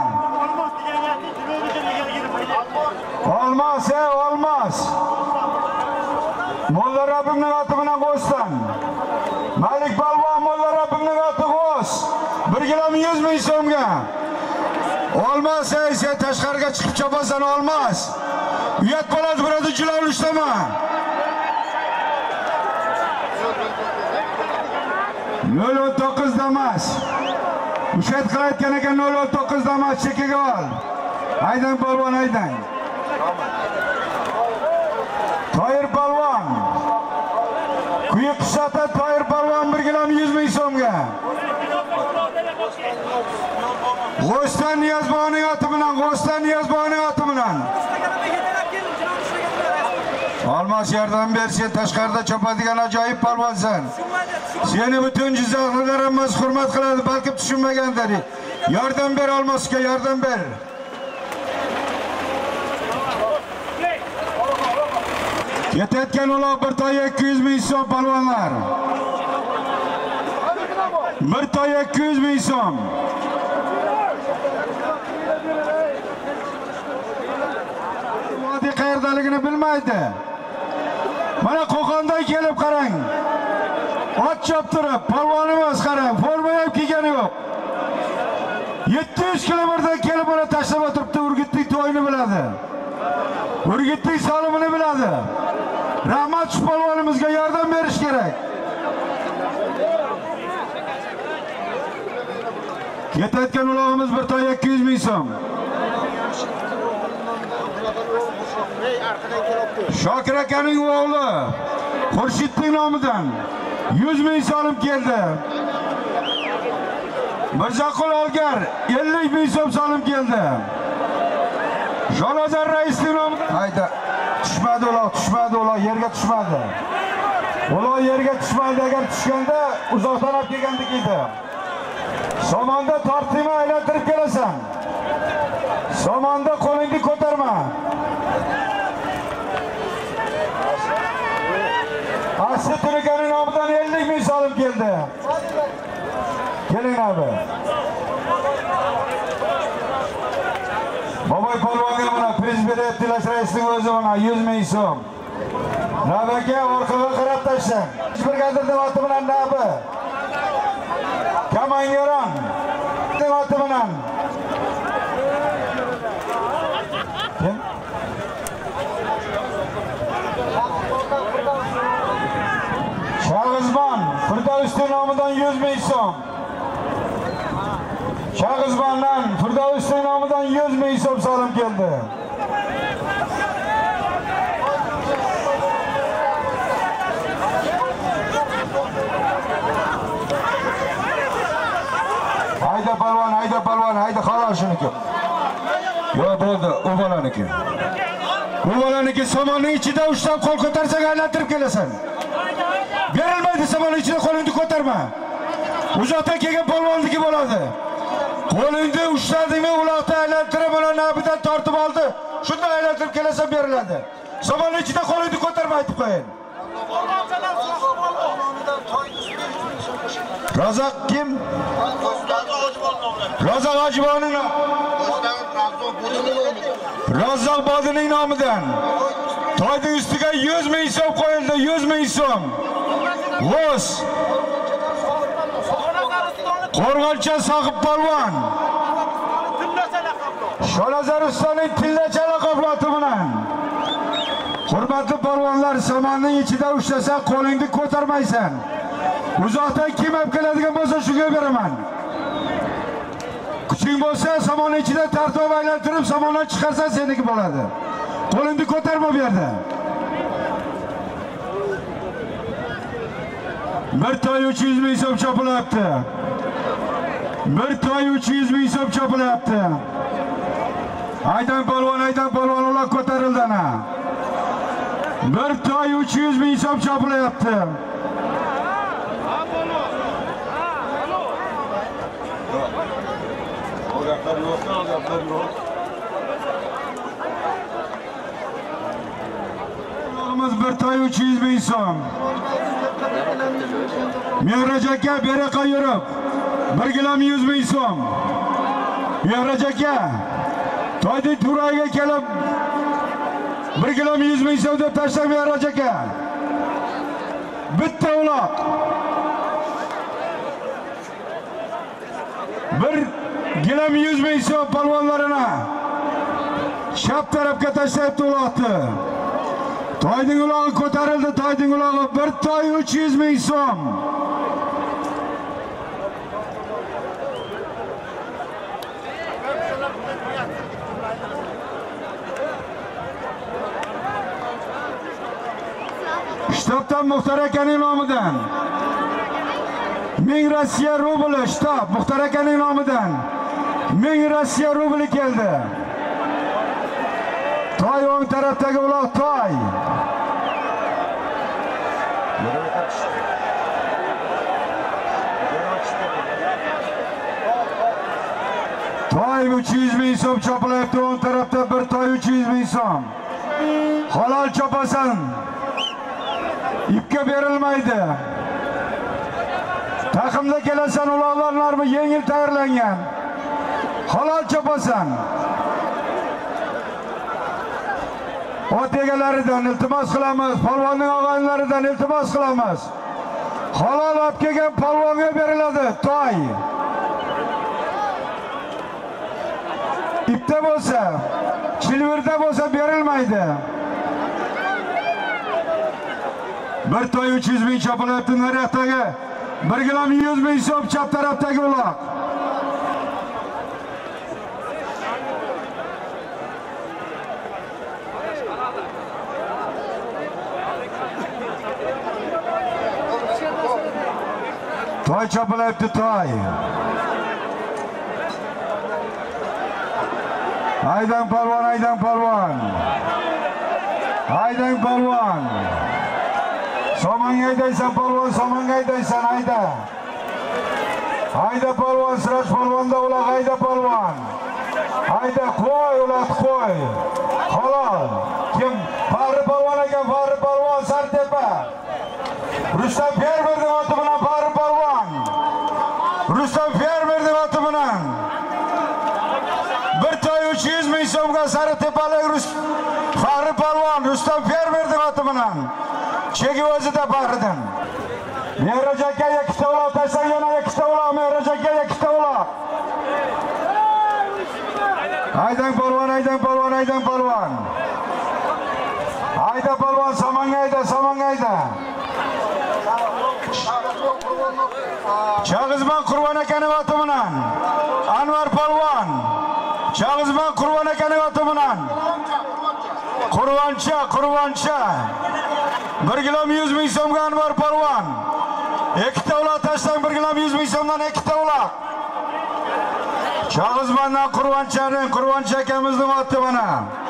Olmos, olmos. Molla Rabbimning oti bilan G'ostan. Malik polvon, Molla Rabbimning oti G'os. 1 kilo 100 ming so'mga. Olmos, sen tashqariga chiqib chopasan, olmos. Uyat bo'ladi, burada jilov ushlama. Nol 19 damas. Ushat qilayotgan ekan 019 damas chekkaga ol. Aydan polvon, aydan. Toyir polvon. Quyuq qishata Toyir polvon 1 kilo 100 ming so'mga. G'ostan Niyozboyning oti bilan, G'ostan Niyozboyning oti bilan. Olmos yordam ber, sen tashqarida chopadigan ajoyib polvonsan. Seni butun Jizzaxliklar hammas hurmat qiladi, balki tushunmagandir. Yordam ber Olmosga, yordam ber. Ketayotgan uloq bir toy 200 ming so'm polvonlar. Bir toy 200 ming so'm. Vodiy qayerdaligini bilmaydi. Mana Qo'qondan kelib qarang. Ot choptirib, polvonimiz qarang, forma ham kiygani yo'q. 700 kilometrdan kelib mana tashlab o'tiribdi, Urgutlik to'yini biladi. Urgutlik solimini biladi. Rahmat shu polvonimizga yordam berish kerak. Ketayotgan ulog'imiz bir toy 200 ming so'm. Shokir akaning o'g'li Xurshidning nomidan 100 ming so'm keldi. Mirzaqul Olgar 50 ming so'm so'm keldi. Jonozar raisning nomidan hayda tushmadi ular yerga tushmadi. Ular yerga tushmadi, agar tushganda uzoqdan olib kelgandik edi. Somonda tortini aylantirib kelasan. Somonda qo'lingni ko'tarma. Asli Turkaning nomidan 50 ming so'm keldi. Keling abi. Boboy polvonga mana priz beryapti, raisning o'zi mana 100 ming so'm. Nabiga orqaga qarab tashlang. Brigadirning oti bilan Nabi. Kamangaron oti bilan. Kim? Shag'izbon Firdavsning nomidan 100 ming so'm. Shag'izbondan Firdavsning nomidan 100 ming so'm so'm keldi. Hayda polvon, hayda xolos shuniki. Yo bo'ldi, u bolaniki. Bu bolaniki somonning ichida ushlab qo'l ko'tarsak aylantirib kelasan. Berilmaydi, somonning ichida qo'lingni ko'tarma. Uzoqdan kelgan polvonniki bo'ladi. Qo'lingni ushladingmi, uloqda aylantirib ular nabidan tortib oldi. Shunday aylantirib kelasan beriladi. Somonning ichida qo'lingni ko'tarma, aytib qo'yin. Razaq kim? Razaq Hojibonning Razaq Bodining nomidan toyning ustiga 100 ming so'm qo'yildi, 100 ming so'm. G'os Qo'rg'oncha Soqib polvon Sholazaristonning tillacha laqabloti bilan. Hurmatli polvonlar, somonning ichida ushlasan, qo'lingni ko'tarmaysan. Uzoqdan kim olib keladigan bo'lsa shunga beraman. Kuching bo'lsa, somonni ichida tartib aylantirib, somondan chiqarsan seniki bo'ladi. Qo'lingni ko'tarma bu yerda. Bir toy 300 ming so'm chopilyapti. Bir toy 300 ming so'm chopilyapti. Aydan polvon ular ko'tarildi ana. Bir toy 300 ming so'm chopilyapti. Bir toy 300 ming so'm. Mehraj aka beraqa yurib 1 kilo 100 ming so'm. Mehraj aka toyni turagiga kelib 1 kilo 100 ming so'm deb tashlab Mehraj aka. Bitta uloq. 1 kilo 100 ming so'm polvonlarına chap tarafga tashlayapti uloqni. Toyning ulog'i ko'tarildi, toyning ulog'i 1 toy 300 ming so'm. Shtabdan Muxtar akaning nomidan 1000 Rossiya rubli shtab Muxtar akaning nomidan 1000 Rossiya rubli keldi. Toy o'ng tarafdagi uloq toy. Toy 300 ming so'm chopilyapti, o'ng tarafda bir toy 300 ming so'm. Halol chopasan. İpga berilmaydi. Taqimda kelasan uloqlarmi yengil tayyorlangan. Halol chopasan. Ot egalaridan iltimos qilamiz, polvonning og'aynilaridan iltimos qilamiz. Halol olib kelgan polvonga beriladi toy. İpda bo'lsa, chilvirda bo'lsa berilmaydi. Bir toy 300 ming chopilyapti nariyoqdagi 1 kilo 100 ming so'm chap tarafdagi uloq. Toy chopilyapti toy. Aydan polvon, aydan polvon. Aydan polvon. Somonga aydaysan polvon, somonga aydaysan ayda. Ayda polvon, Siroj polvonda uloq ayda polvon. Ayda qo'y, uloq qo'y. Halol. Kim? Fahri polvon ekan, Fahri polvon Sartepa. Rustam Fermerning oti bilan Fahri polvon. Rustam Fermerning oti bilan. Bir toy 300 ming so'mga Sartepalik Fahri polvon Rustam Fermerning oti bilan. Cheki o'zida Fahridan. Mehraj aka ikkita uloq tashlab, yana ikkita uloq, Mehraj aka ikkita uloq. Aydan polvon, aydan polvon, aydan polvon. Ayda polvon, somonga ayda, somonga ayda. Chag'izman Qurbon akaning oti bilan. Anvar polvon. Chag'izman Qurbon akaning oti bilan. Qurboncha. 1 kilo 100 ming so'mga Anvar polvon. Ikkita uloq tashlang, 1 kilo 100 ming so'mdan ikkita uloq. Chag'izmandan Qurboncha akamizning oti mana.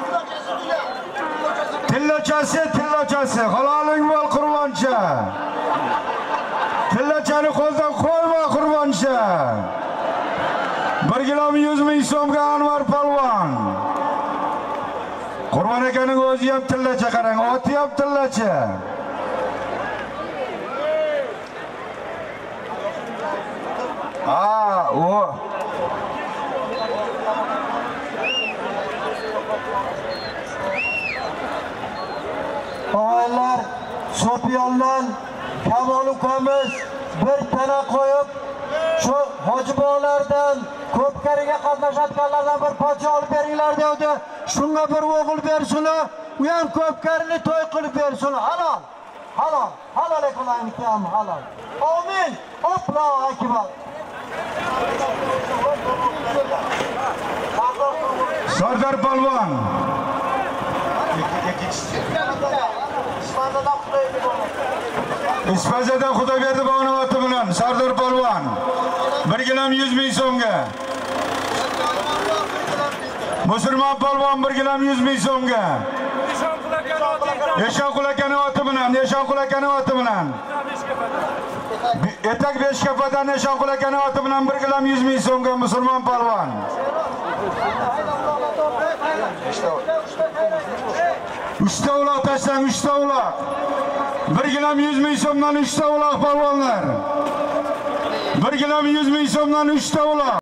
Tillachasi, haloling bo'l Qurboncha. Tillachani qo'ldan qo'yma Qurboncha. 1 kilo 100 ming so'mga Anvar polvon. Qurbon akaning o'zi ham tillacha qarang, oti ham tillacha. O. Og'aylar, Sopiyondan Kamol ukamiz bir tana qo'yib, shu hojibolardan ko'pkariga qatnashayotganlardan bir pocha olib beringlar dedi. Shunga bir o'g'il bersin, u ham ko'pkarini to'y qilib bersin. Halol. Halol ekonomik ham halol. Amin. Allohu akbar. Sardar Palvon. İspazada Xudoberdi Bonovati bilan Sardar Palvon 1 kg 100 ming so'mga. Musulmon Palvon 1 kg 100 ming so'mga. Eshonqul akaning oti bilan. Etak 5 kafadan Eshonqul akaning oti bilan 1 kg 100 ming so'mga Musulmon Palvon. Uchta uloq tashlang, 3 uloq. 1 kg 100 ming so'mdan 3 uloq polvonlar. 1 kg 100 ming so'mdan 3 uloq.